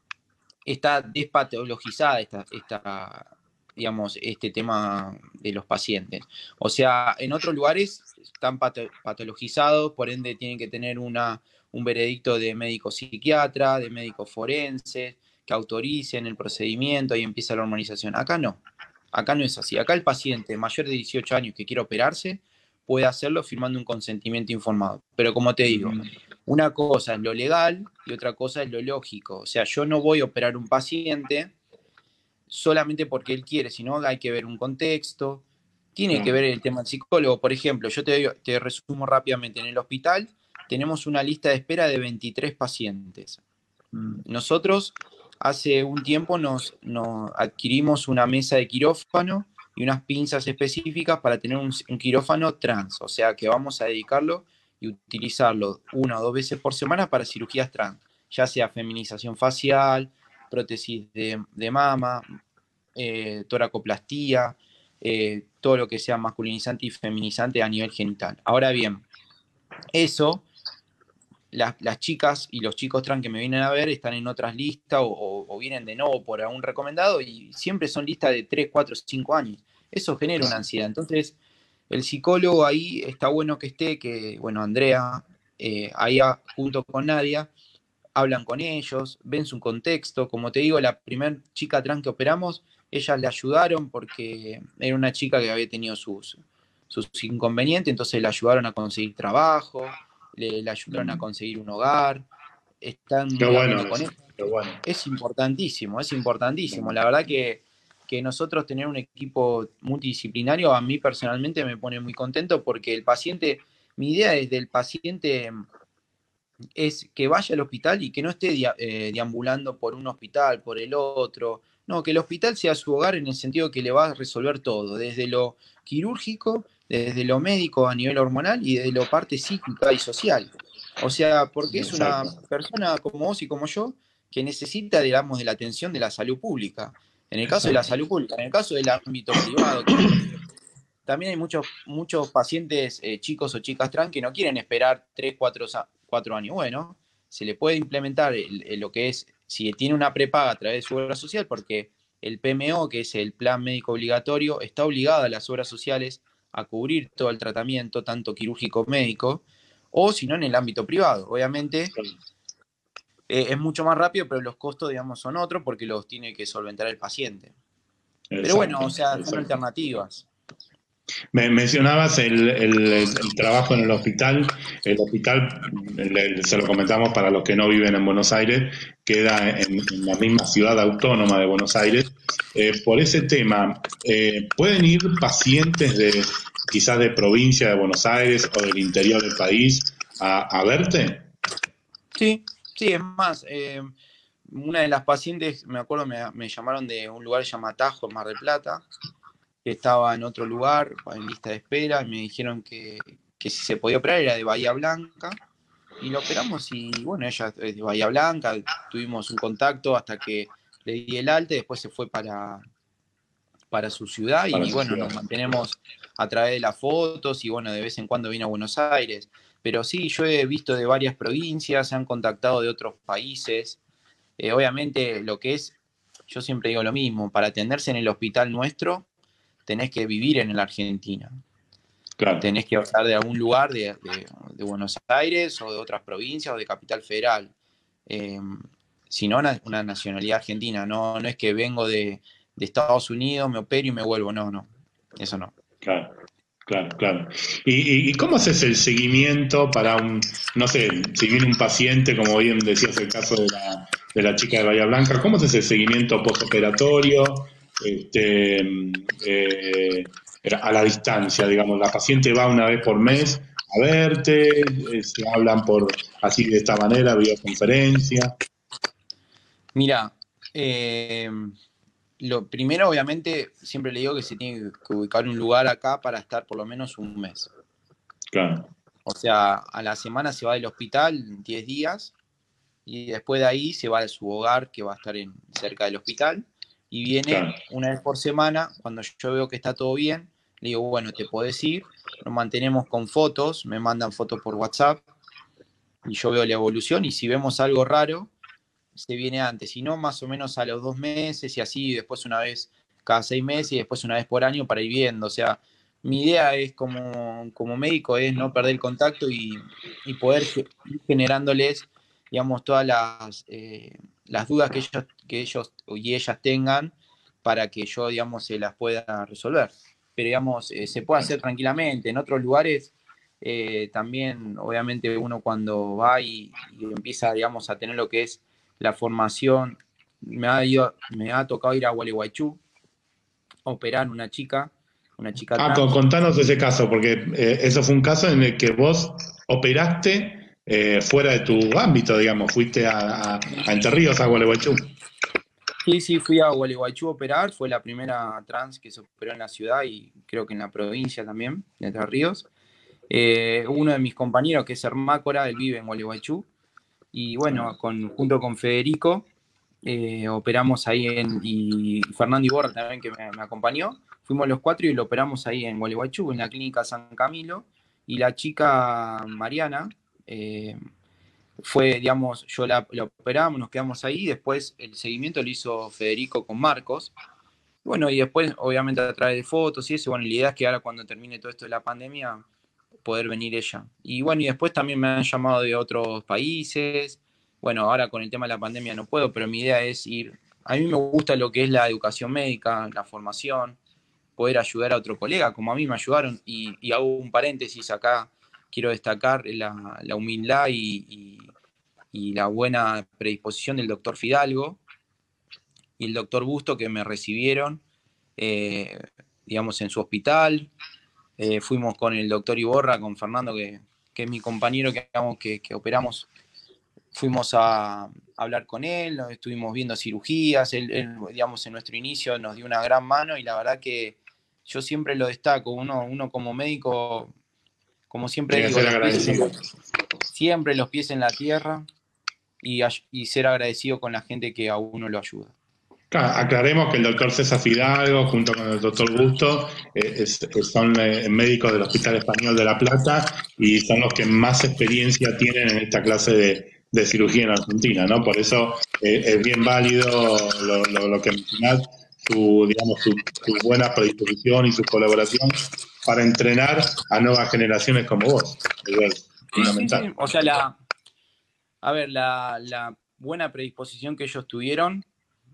está despatologizada esta, esta, digamos, este tema de los pacientes. O sea, en otros lugares están pato patologizados, por ende tienen que tener una, un veredicto de médico psiquiatra, de médico forense, que autoricen el procedimiento y empieza la hormonización. Acá no, acá no es así. Acá el paciente mayor de dieciocho años que quiere operarse puede hacerlo firmando un consentimiento informado. Pero como te digo, una cosa es lo legal y otra cosa es lo lógico. O sea, yo no voy a operar un paciente solamente porque él quiere, sino hay que ver un contexto, tiene que ver el tema del psicólogo. Por ejemplo, yo te, te resumo rápidamente, en el hospital tenemos una lista de espera de veintitrés pacientes. Nosotros hace un tiempo nos, nos adquirimos una mesa de quirófano y unas pinzas específicas para tener un, un quirófano trans, o sea que vamos a dedicarlo y utilizarlo una o dos veces por semana para cirugías trans, ya sea feminización facial, prótesis de, de mama, eh, toracoplastía, eh, todo lo que sea masculinizante y feminizante a nivel genital. Ahora bien, eso, las, las chicas y los chicos trans que me vienen a ver están en otras listas o, o, o vienen de nuevo por algún recomendado y siempre son listas de tres, cuatro, cinco años. Eso genera una ansiedad. Entonces, el psicólogo ahí está bueno que esté, que, bueno, Andrea, eh, ahí a, junto con Nadia, hablan con ellos, ven su contexto. Como te digo, la primera chica trans que operamos, ellas le ayudaron porque era una chica que había tenido sus, sus inconvenientes, entonces le ayudaron a conseguir trabajo, le, le ayudaron a conseguir un hogar, están Qué muy bueno ameno con eso, él. qué bueno. Es importantísimo, es importantísimo. La verdad que, que nosotros tener un equipo multidisciplinario a mí personalmente me pone muy contento porque el paciente, mi idea es del paciente es que vaya al hospital y que no esté dia, eh, deambulando por un hospital, por el otro. No, que el hospital sea su hogar en el sentido que le va a resolver todo, desde lo quirúrgico, desde lo médico a nivel hormonal y desde lo parte psíquica y social. O sea, porque es una Exacto. persona como vos y como yo que necesita, digamos, de la atención de la salud pública. En el caso de la Exacto. salud pública, en el caso del ámbito privado, que también hay muchos, muchos pacientes eh, chicos o chicas trans que no quieren esperar tres cuatro cuatro años. Bueno, se le puede implementar el, el, lo que es, si tiene una prepaga a través de su obra social, porque el P M O, que es el plan médico obligatorio, está obligado a las obras sociales a cubrir todo el tratamiento, tanto quirúrgico médico, o si no en el ámbito privado. Obviamente eh, es mucho más rápido, pero los costos, digamos, son otros porque los tiene que solventar el paciente. Pero bueno, Exacto, o sea, son exacto. alternativas. Me mencionabas el, el- el trabajo en el hospital. El hospital, le- se lo comentamos para los que no viven en Buenos Aires, queda en, en la misma ciudad autónoma de Buenos Aires. Eh, por ese tema, eh, ¿pueden ir pacientes de quizás de provincia de Buenos Aires o del interior del país a, a verte? Sí, sí, es más, eh, una de las pacientes, me acuerdo, me, me llamaron de un lugar llamado Tajo, en Mar del Plata, que estaba en otro lugar, en lista de espera, y me dijeron que, que si se podía operar era de Bahía Blanca, y lo operamos y bueno, ella es de Bahía Blanca, tuvimos un contacto hasta que le di el alta y después se fue para, para su ciudad Para y su bueno, ciudad. nos mantenemos a través de las fotos y bueno, de vez en cuando viene a Buenos Aires. Pero sí, yo he visto de varias provincias, se han contactado de otros países. Eh, obviamente lo que es, yo siempre digo lo mismo, para atenderse en el hospital nuestro tenés que vivir en la Argentina. Claro, Tenés que hablar de algún lugar de, de, de Buenos Aires o de otras provincias o de Capital Federal. Eh, si no, una, una nacionalidad argentina. No, no es que vengo de, de Estados Unidos, me opero y me vuelvo. No, no. Eso no. claro. Claro, claro. ¿Y, y, y cómo haces el seguimiento para un, no sé, si viene un paciente, como bien decías el caso de la, de la chica de Bahía Blanca, cómo haces el seguimiento postoperatorio, este, eh, a la distancia, digamos, la paciente va una vez por mes a verte, eh, se hablan por así de esta manera, videoconferencia? Mira, eh, lo primero, obviamente, siempre le digo que se tiene que ubicar un lugar acá para estar por lo menos un mes. Claro, O sea, a la semana se va del hospital diez días y después de ahí se va a su hogar que va a estar en, cerca del hospital y viene claro, una vez por semana, cuando yo veo que está todo bien, le digo, bueno, te podés ir, nos mantenemos con fotos, me mandan fotos por WhatsApp y yo veo la evolución y si vemos algo raro, se viene antes, si no, más o menos a los dos meses y así, después una vez cada seis meses y después una vez por año para ir viendo, o sea, mi idea es como, como médico es no perder el contacto y, y poder ir generándoles, digamos, todas las, eh, las dudas que ellos, que ellos y ellas tengan para que yo, digamos, se las pueda resolver. Pero, digamos, eh, se puede hacer tranquilamente. En otros lugares eh, también, obviamente, uno cuando va y, y empieza, digamos, a tener lo que es la formación, me ha, ido, me ha tocado ir a Gualeguaychú, a operar una chica, una chica Ah, con- trans. contanos ese caso, porque eh, eso fue un caso en el que vos operaste eh, fuera de tu ámbito, digamos, fuiste a, a, a Entre Ríos, a Gualeguaychú. Sí, sí, fui a Gualeguaychú a operar, fue la primera trans que se operó en la ciudad y creo que en la provincia también, de Entre Ríos. Eh, uno de mis compañeros, que es Hermácora, él vive en Gualeguaychú, y bueno, con, junto con Federico, eh, operamos ahí en, y Fernando Iborra también que me, me acompañó, fuimos los cuatro y lo operamos ahí en Gualeguaychú, en la clínica San Camilo, y la chica Mariana, eh, fue, digamos, yo la, la operamos, nos quedamos ahí, después el seguimiento lo hizo Federico con Marcos, bueno, y después, obviamente, a través de fotos y eso, bueno, la idea es que ahora cuando termine todo esto de la pandemia, poder venir ella. Y bueno, y después también me han llamado de otros países. Bueno, ahora con el tema de la pandemia no puedo, pero mi idea es ir. A mí me gusta lo que es la educación médica, la formación, poder ayudar a otro colega, como a mí me ayudaron. Y, y hago un paréntesis acá, quiero destacar la, la humildad y, y, y la buena predisposición del doctor Fidalgo y el doctor Busto que me recibieron, eh, digamos, en su hospital. Eh, fuimos con el doctor Iborra, con Fernando, que, que es mi compañero que, digamos, que, que operamos. Fuimos a, a hablar con él, nos estuvimos viendo cirugías, él, él, digamos, en nuestro inicio nos dio una gran mano y la verdad que yo siempre lo destaco, uno, uno como médico, como siempre Tiene que digo, ser los pies en, agradecido. siempre los pies en la tierra y, y ser agradecido con la gente que a uno lo ayuda. Claro, aclaremos que el doctor César Fidalgo, junto con el doctor Busto, eh, es- es- son eh, médicos del Hospital Español de La Plata y son los que más experiencia tienen en esta clase de, de cirugía en Argentina, ¿no? Por eso eh, es bien válido lo, lo- lo que mencionás, su, digamos, su, su buena predisposición y su colaboración para entrenar a nuevas generaciones como vos. Es Sí, sí, sí. fundamental. O sea, la, a ver, la, la buena predisposición que ellos tuvieron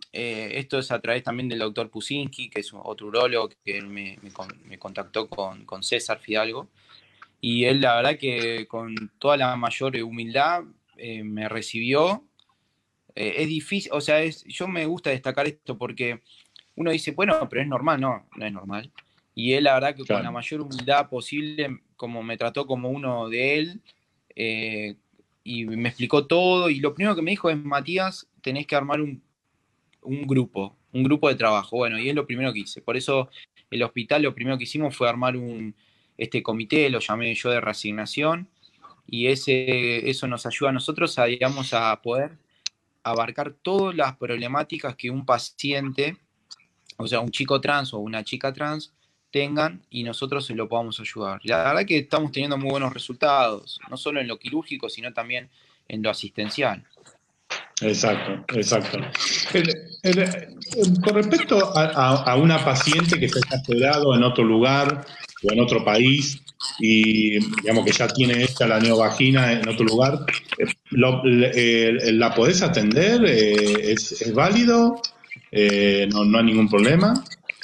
eh, esto es a través también del doctor Pusinski, que es otro urólogo que me, me, me contactó con, con César Fidalgo. Y él, la verdad que con toda la mayor humildad eh, me recibió. Eh, es difícil, o sea, es, yo me gusta destacar esto porque uno dice, bueno, pero es normal, no, no es normal. Y él, la verdad que con la Claro. mayor humildad posible, como me trató como uno de él, eh, y me explicó todo, y lo primero que me dijo es, Matías, tenés que armar un, un grupo, un grupo de trabajo. Bueno, y es lo primero que hice. Por eso el hospital lo primero que hicimos fue armar un, este comité, lo llamé yo de reasignación, y ese, eso nos ayuda a nosotros a, digamos, a poder abarcar todas las problemáticas que un paciente, o sea, un chico trans o una chica trans, tengan y nosotros se lo podamos ayudar. La verdad que estamos teniendo muy buenos resultados, no solo en lo quirúrgico, sino también en lo asistencial. Exacto, exacto. El- el- el- con respecto a, a- a una paciente que se haya operado en otro lugar o en otro país y digamos que ya tiene hecha la neovagina en otro lugar, eh, lo- le- eh, ¿la podés atender? Eh, ¿es, es válido? Eh, no, no hay ningún problema.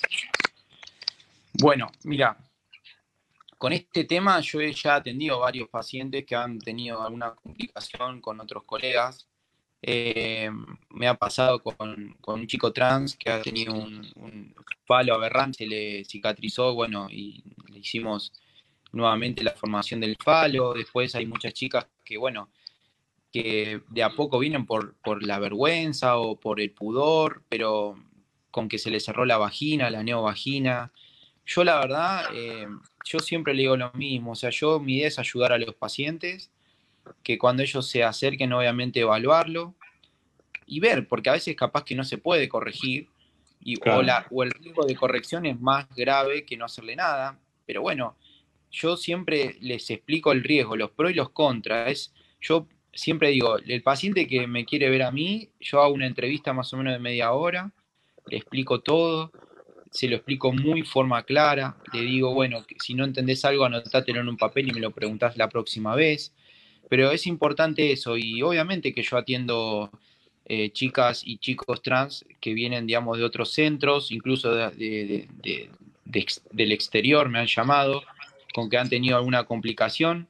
Bueno, mira, con este tema yo he ya atendido varios pacientes que han tenido alguna complicación con otros colegas. Eh, me ha pasado con, con un chico trans que ha tenido un, un palo aberrante, se le cicatrizó, bueno, y le hicimos nuevamente la formación del falo. Después hay muchas chicas que, bueno, que de a poco vienen por, por la vergüenza o por el pudor, pero con que se les cerró la vagina, la neovagina. Yo la verdad, eh, yo siempre le digo lo mismo, o sea, yo mi idea es ayudar a los pacientes, que cuando ellos se acerquen, obviamente evaluarlo y ver, porque a veces capaz que no se puede corregir, y, o, Claro, la, o el riesgo de corrección es más grave que no hacerle nada, pero bueno, yo siempre les explico el riesgo, los pros y los contras. Es, yo siempre digo, el paciente que me quiere ver a mí, yo hago una entrevista más o menos de media hora, le explico todo, se lo explico muy forma clara, le digo, bueno, si no entendés algo, anotátelo en un papel y me lo preguntás la próxima vez. Pero es importante eso, y obviamente que yo atiendo eh, chicas y chicos trans que vienen, digamos, de otros centros, incluso de, de, de, de, del exterior me han llamado, con que han tenido alguna complicación,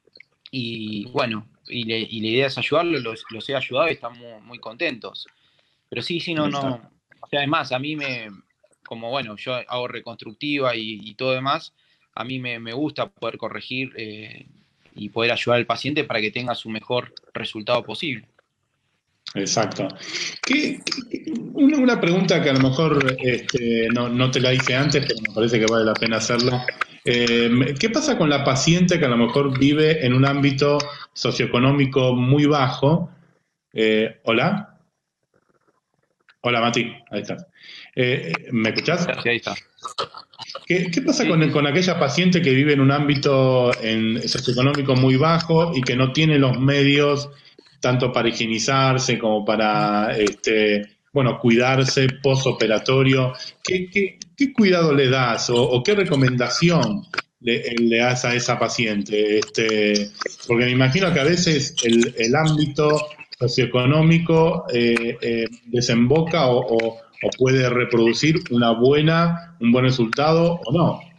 y bueno, y, le, y la idea es ayudarlos, los, los he ayudado y están muy, muy contentos. Pero sí, sí, no, no. exacto. O sea, además, a mí me, como bueno, yo hago reconstructiva y, y todo demás, a mí me, me gusta poder corregir eh, y poder ayudar al paciente para que tenga su mejor resultado posible. Exacto. ¿Qué- qué- una, una pregunta que a lo mejor este, no, no te la hice antes, pero me parece que vale la pena hacerla. Eh, ¿qué pasa con la paciente que a lo mejor vive en un ámbito socioeconómico muy bajo? Eh, ¿hola? Hola, Mati, ahí estás. Eh, ¿me escuchás? Sí, ahí está. ¿Qué, qué pasa Sí, con, sí, sí. con aquella paciente que vive en un ámbito en, socioeconómico muy bajo y que no tiene los medios tanto para higienizarse como para este, bueno, cuidarse postoperatorio? ¿Qué, qué, qué cuidado le das o, o qué recomendación le, le das a esa paciente? Este, porque me imagino que a veces el, el ámbito socioeconómico eh, eh, desemboca o, o o puede reproducir una buena, un buen resultado o no.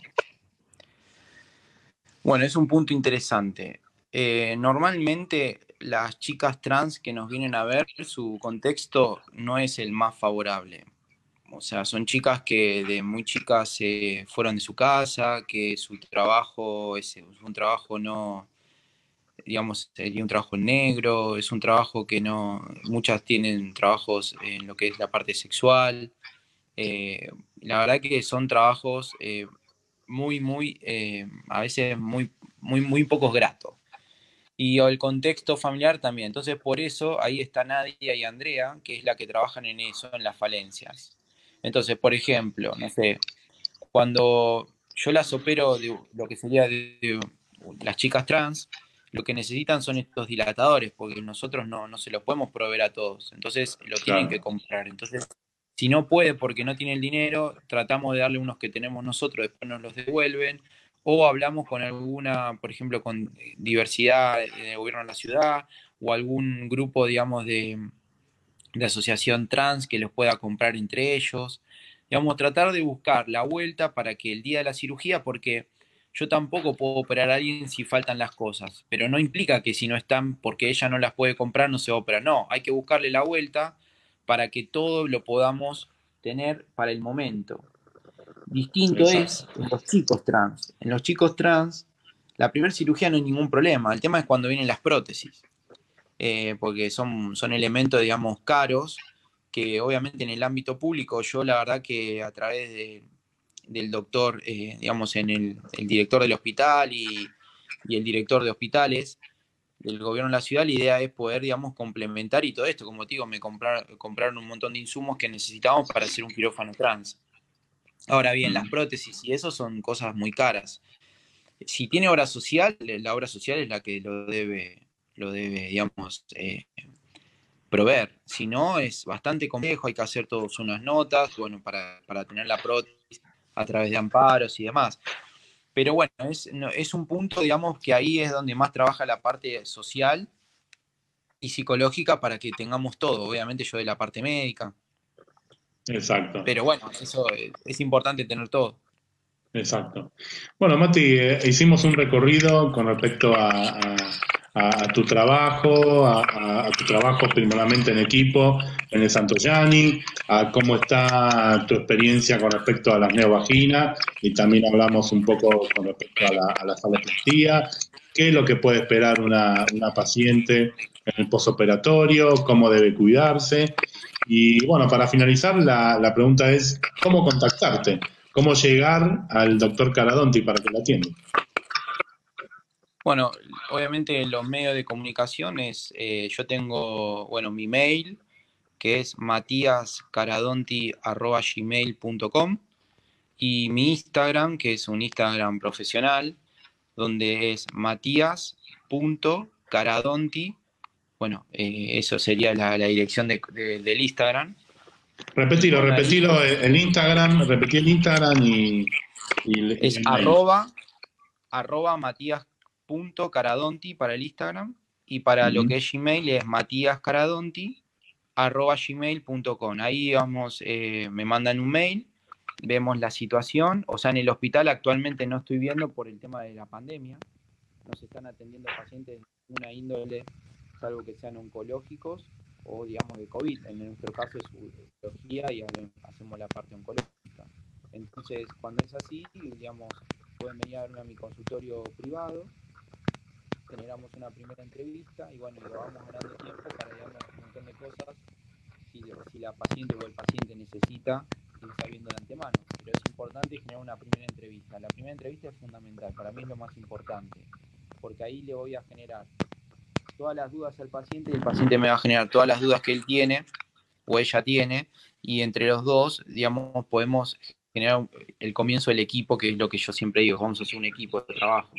Bueno, es un punto interesante. Eh, normalmente las chicas trans que nos vienen a ver, su contexto no es el más favorable. O sea, son chicas que de muy chicas se fueron de su casa, que su trabajo es un trabajo no, digamos, sería un trabajo negro, es un trabajo que no, muchas tienen trabajos en lo que es la parte sexual. Eh, la verdad que son trabajos eh, muy, muy, eh, a veces muy, muy, muy pocos gratos. Y el contexto familiar también. Entonces, por eso ahí está Nadia y Andrea, que es la que trabajan en eso, en las falencias. Entonces, por ejemplo, no sé, cuando yo las opero de lo que sería de, de las chicas trans, lo que necesitan son estos dilatadores, porque nosotros no, no se los podemos proveer a todos. Entonces lo tienen que Claro, comprar. Entonces, si no puede porque no tiene el dinero, tratamos de darle unos que tenemos nosotros, después nos los devuelven. O hablamos con alguna, por ejemplo, con diversidad de gobierno de la ciudad, o algún grupo, digamos, de, de asociación trans que los pueda comprar entre ellos. Digamos, tratar de buscar la vuelta para que el día de la cirugía, porque yo tampoco puedo operar a alguien si faltan las cosas, pero no implica que si no están, porque ella no las puede comprar, no se opera. No, hay que buscarle la vuelta para que todo lo podamos tener para el momento. Distinto es Exacto. en los chicos trans. En los chicos trans, la primera cirugía no hay ningún problema. El tema es cuando vienen las prótesis, eh, porque son, son elementos, digamos, caros, que obviamente en el ámbito público, yo la verdad que a través de, del doctor, eh, digamos, en el, el director del hospital y, y el director de hospitales del gobierno de la ciudad, la idea es poder, digamos, complementar y todo esto. Como te digo, me comprar, compraron un montón de insumos que necesitábamos para hacer un quirófano trans. Ahora bien, las prótesis y eso son cosas muy caras. Si tiene obra social, la obra social es la que lo debe, lo debe digamos, eh, proveer. Si no, es bastante complejo, hay que hacer todas unas notas, bueno, para, para tener la prótesis a través de amparos y demás. Pero bueno, es, no, es un punto, digamos, que ahí es donde más trabaja la parte social y psicológica para que tengamos todo. Obviamente yo de la parte médica. Exacto. Pero bueno, eso es, es importante tener todo. Exacto. Bueno, Mati, eh, hicimos un recorrido con respecto a, a- a- a tu trabajo, a, a- a tu trabajo primeramente en equipo en el Santoyani, a cómo está tu experiencia con respecto a las neovaginas y también hablamos un poco con respecto a la, a la faloplastia, qué es lo que puede esperar una, una paciente en el posoperatorio, cómo debe cuidarse. Y bueno, para finalizar, la, la pregunta es, ¿cómo contactarte? ¿Cómo llegar al doctor Caradonti para que lo atienda? Bueno, obviamente los medios de comunicación es, eh, yo tengo, bueno, mi mail, que es matiascaradonti arroba gmail punto com, y mi Instagram, que es un Instagram profesional, donde es matías.caradonti. Bueno, eh, eso sería la, la dirección de, de, del Instagram. Y Repetilo, bueno, ahí repetilo, eh, el Instagram, repetí el Instagram y, y el, y es el mail. arroba, arroba matías.caradonti para el Instagram, y para lo Ujú. que es Gmail es matíascaradonti arroba gmail punto com. Ahí vamos, eh, me mandan un mail, vemos la situación. O sea, en el hospital actualmente no estoy viendo por el tema de la pandemia. No se están atendiendo pacientes de una índole, salvo que sean oncológicos o, digamos, de COVID. En nuestro caso es urología y hacemos la parte oncológica. Entonces, cuando es así, digamos, pueden venir a verme a mi consultorio privado, generamos una primera entrevista y bueno, y lo vamos ganando tiempo para, digamos, un montón de cosas si, si la paciente o el paciente necesita ir sabiendo de antemano. Pero es importante generar una primera entrevista. La primera entrevista es fundamental, para mí es lo más importante, porque ahí le voy a generar todas las dudas al paciente y el paciente me va a generar todas las dudas que él tiene o ella tiene, y entre los dos, digamos, podemos generar el comienzo del equipo, que es lo que yo siempre digo, vamos a hacer un equipo de trabajo.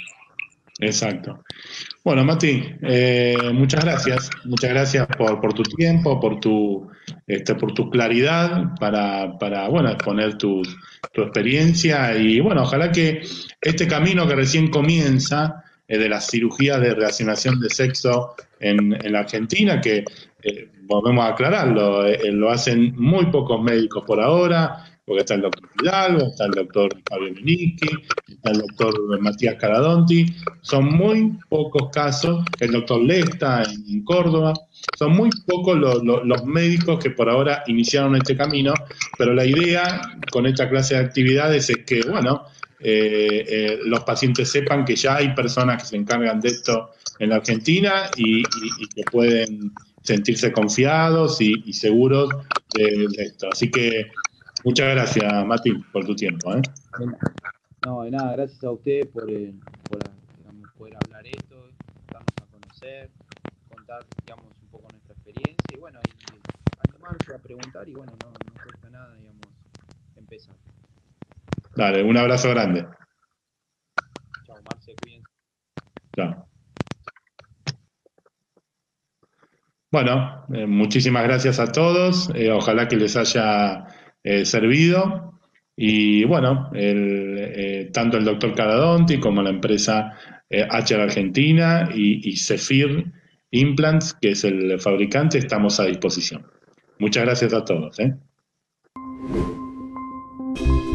Exacto. Bueno, Mati, eh, muchas gracias. Muchas gracias por, por tu tiempo, por tu, este, por tu claridad para, para bueno, exponer tu, tu experiencia y bueno, ojalá que este camino que recién comienza eh, de las cirugías de reasignación de sexo en, en la Argentina, que eh, volvemos a aclararlo, eh, lo hacen muy pocos médicos por ahora, porque está el doctor Hidalgo, está el doctor Fabio Minicki, está el doctor Matías Caradonti, son muy pocos casos, el doctor Lesta en, en Córdoba, son muy pocos los, los, los médicos que por ahora iniciaron este camino, pero la idea con esta clase de actividades es que, bueno, eh, eh, los pacientes sepan que ya hay personas que se encargan de esto en la Argentina y, y, y que pueden sentirse confiados y, y seguros de, de, esto. Así que muchas gracias, Mati, por tu tiempo. ¿eh? No, de nada, gracias a usted por, eh, por digamos, poder hablar esto, darnos a conocer, contar, digamos, un poco nuestra experiencia y bueno, y animarse a preguntar y bueno, no, no cuesta nada, digamos, empezar. Dale, un abrazo grande. Chao, Marce, cuídense. Chao. Bueno, eh, muchísimas gracias a todos. Eh, ojalá que les haya eh, servido. Y bueno, el, eh, tanto el doctor Caradonti como la empresa eh, H R Argentina y, y Zephyr Implants, que es el fabricante, estamos a disposición. Muchas gracias a todos. ¿eh?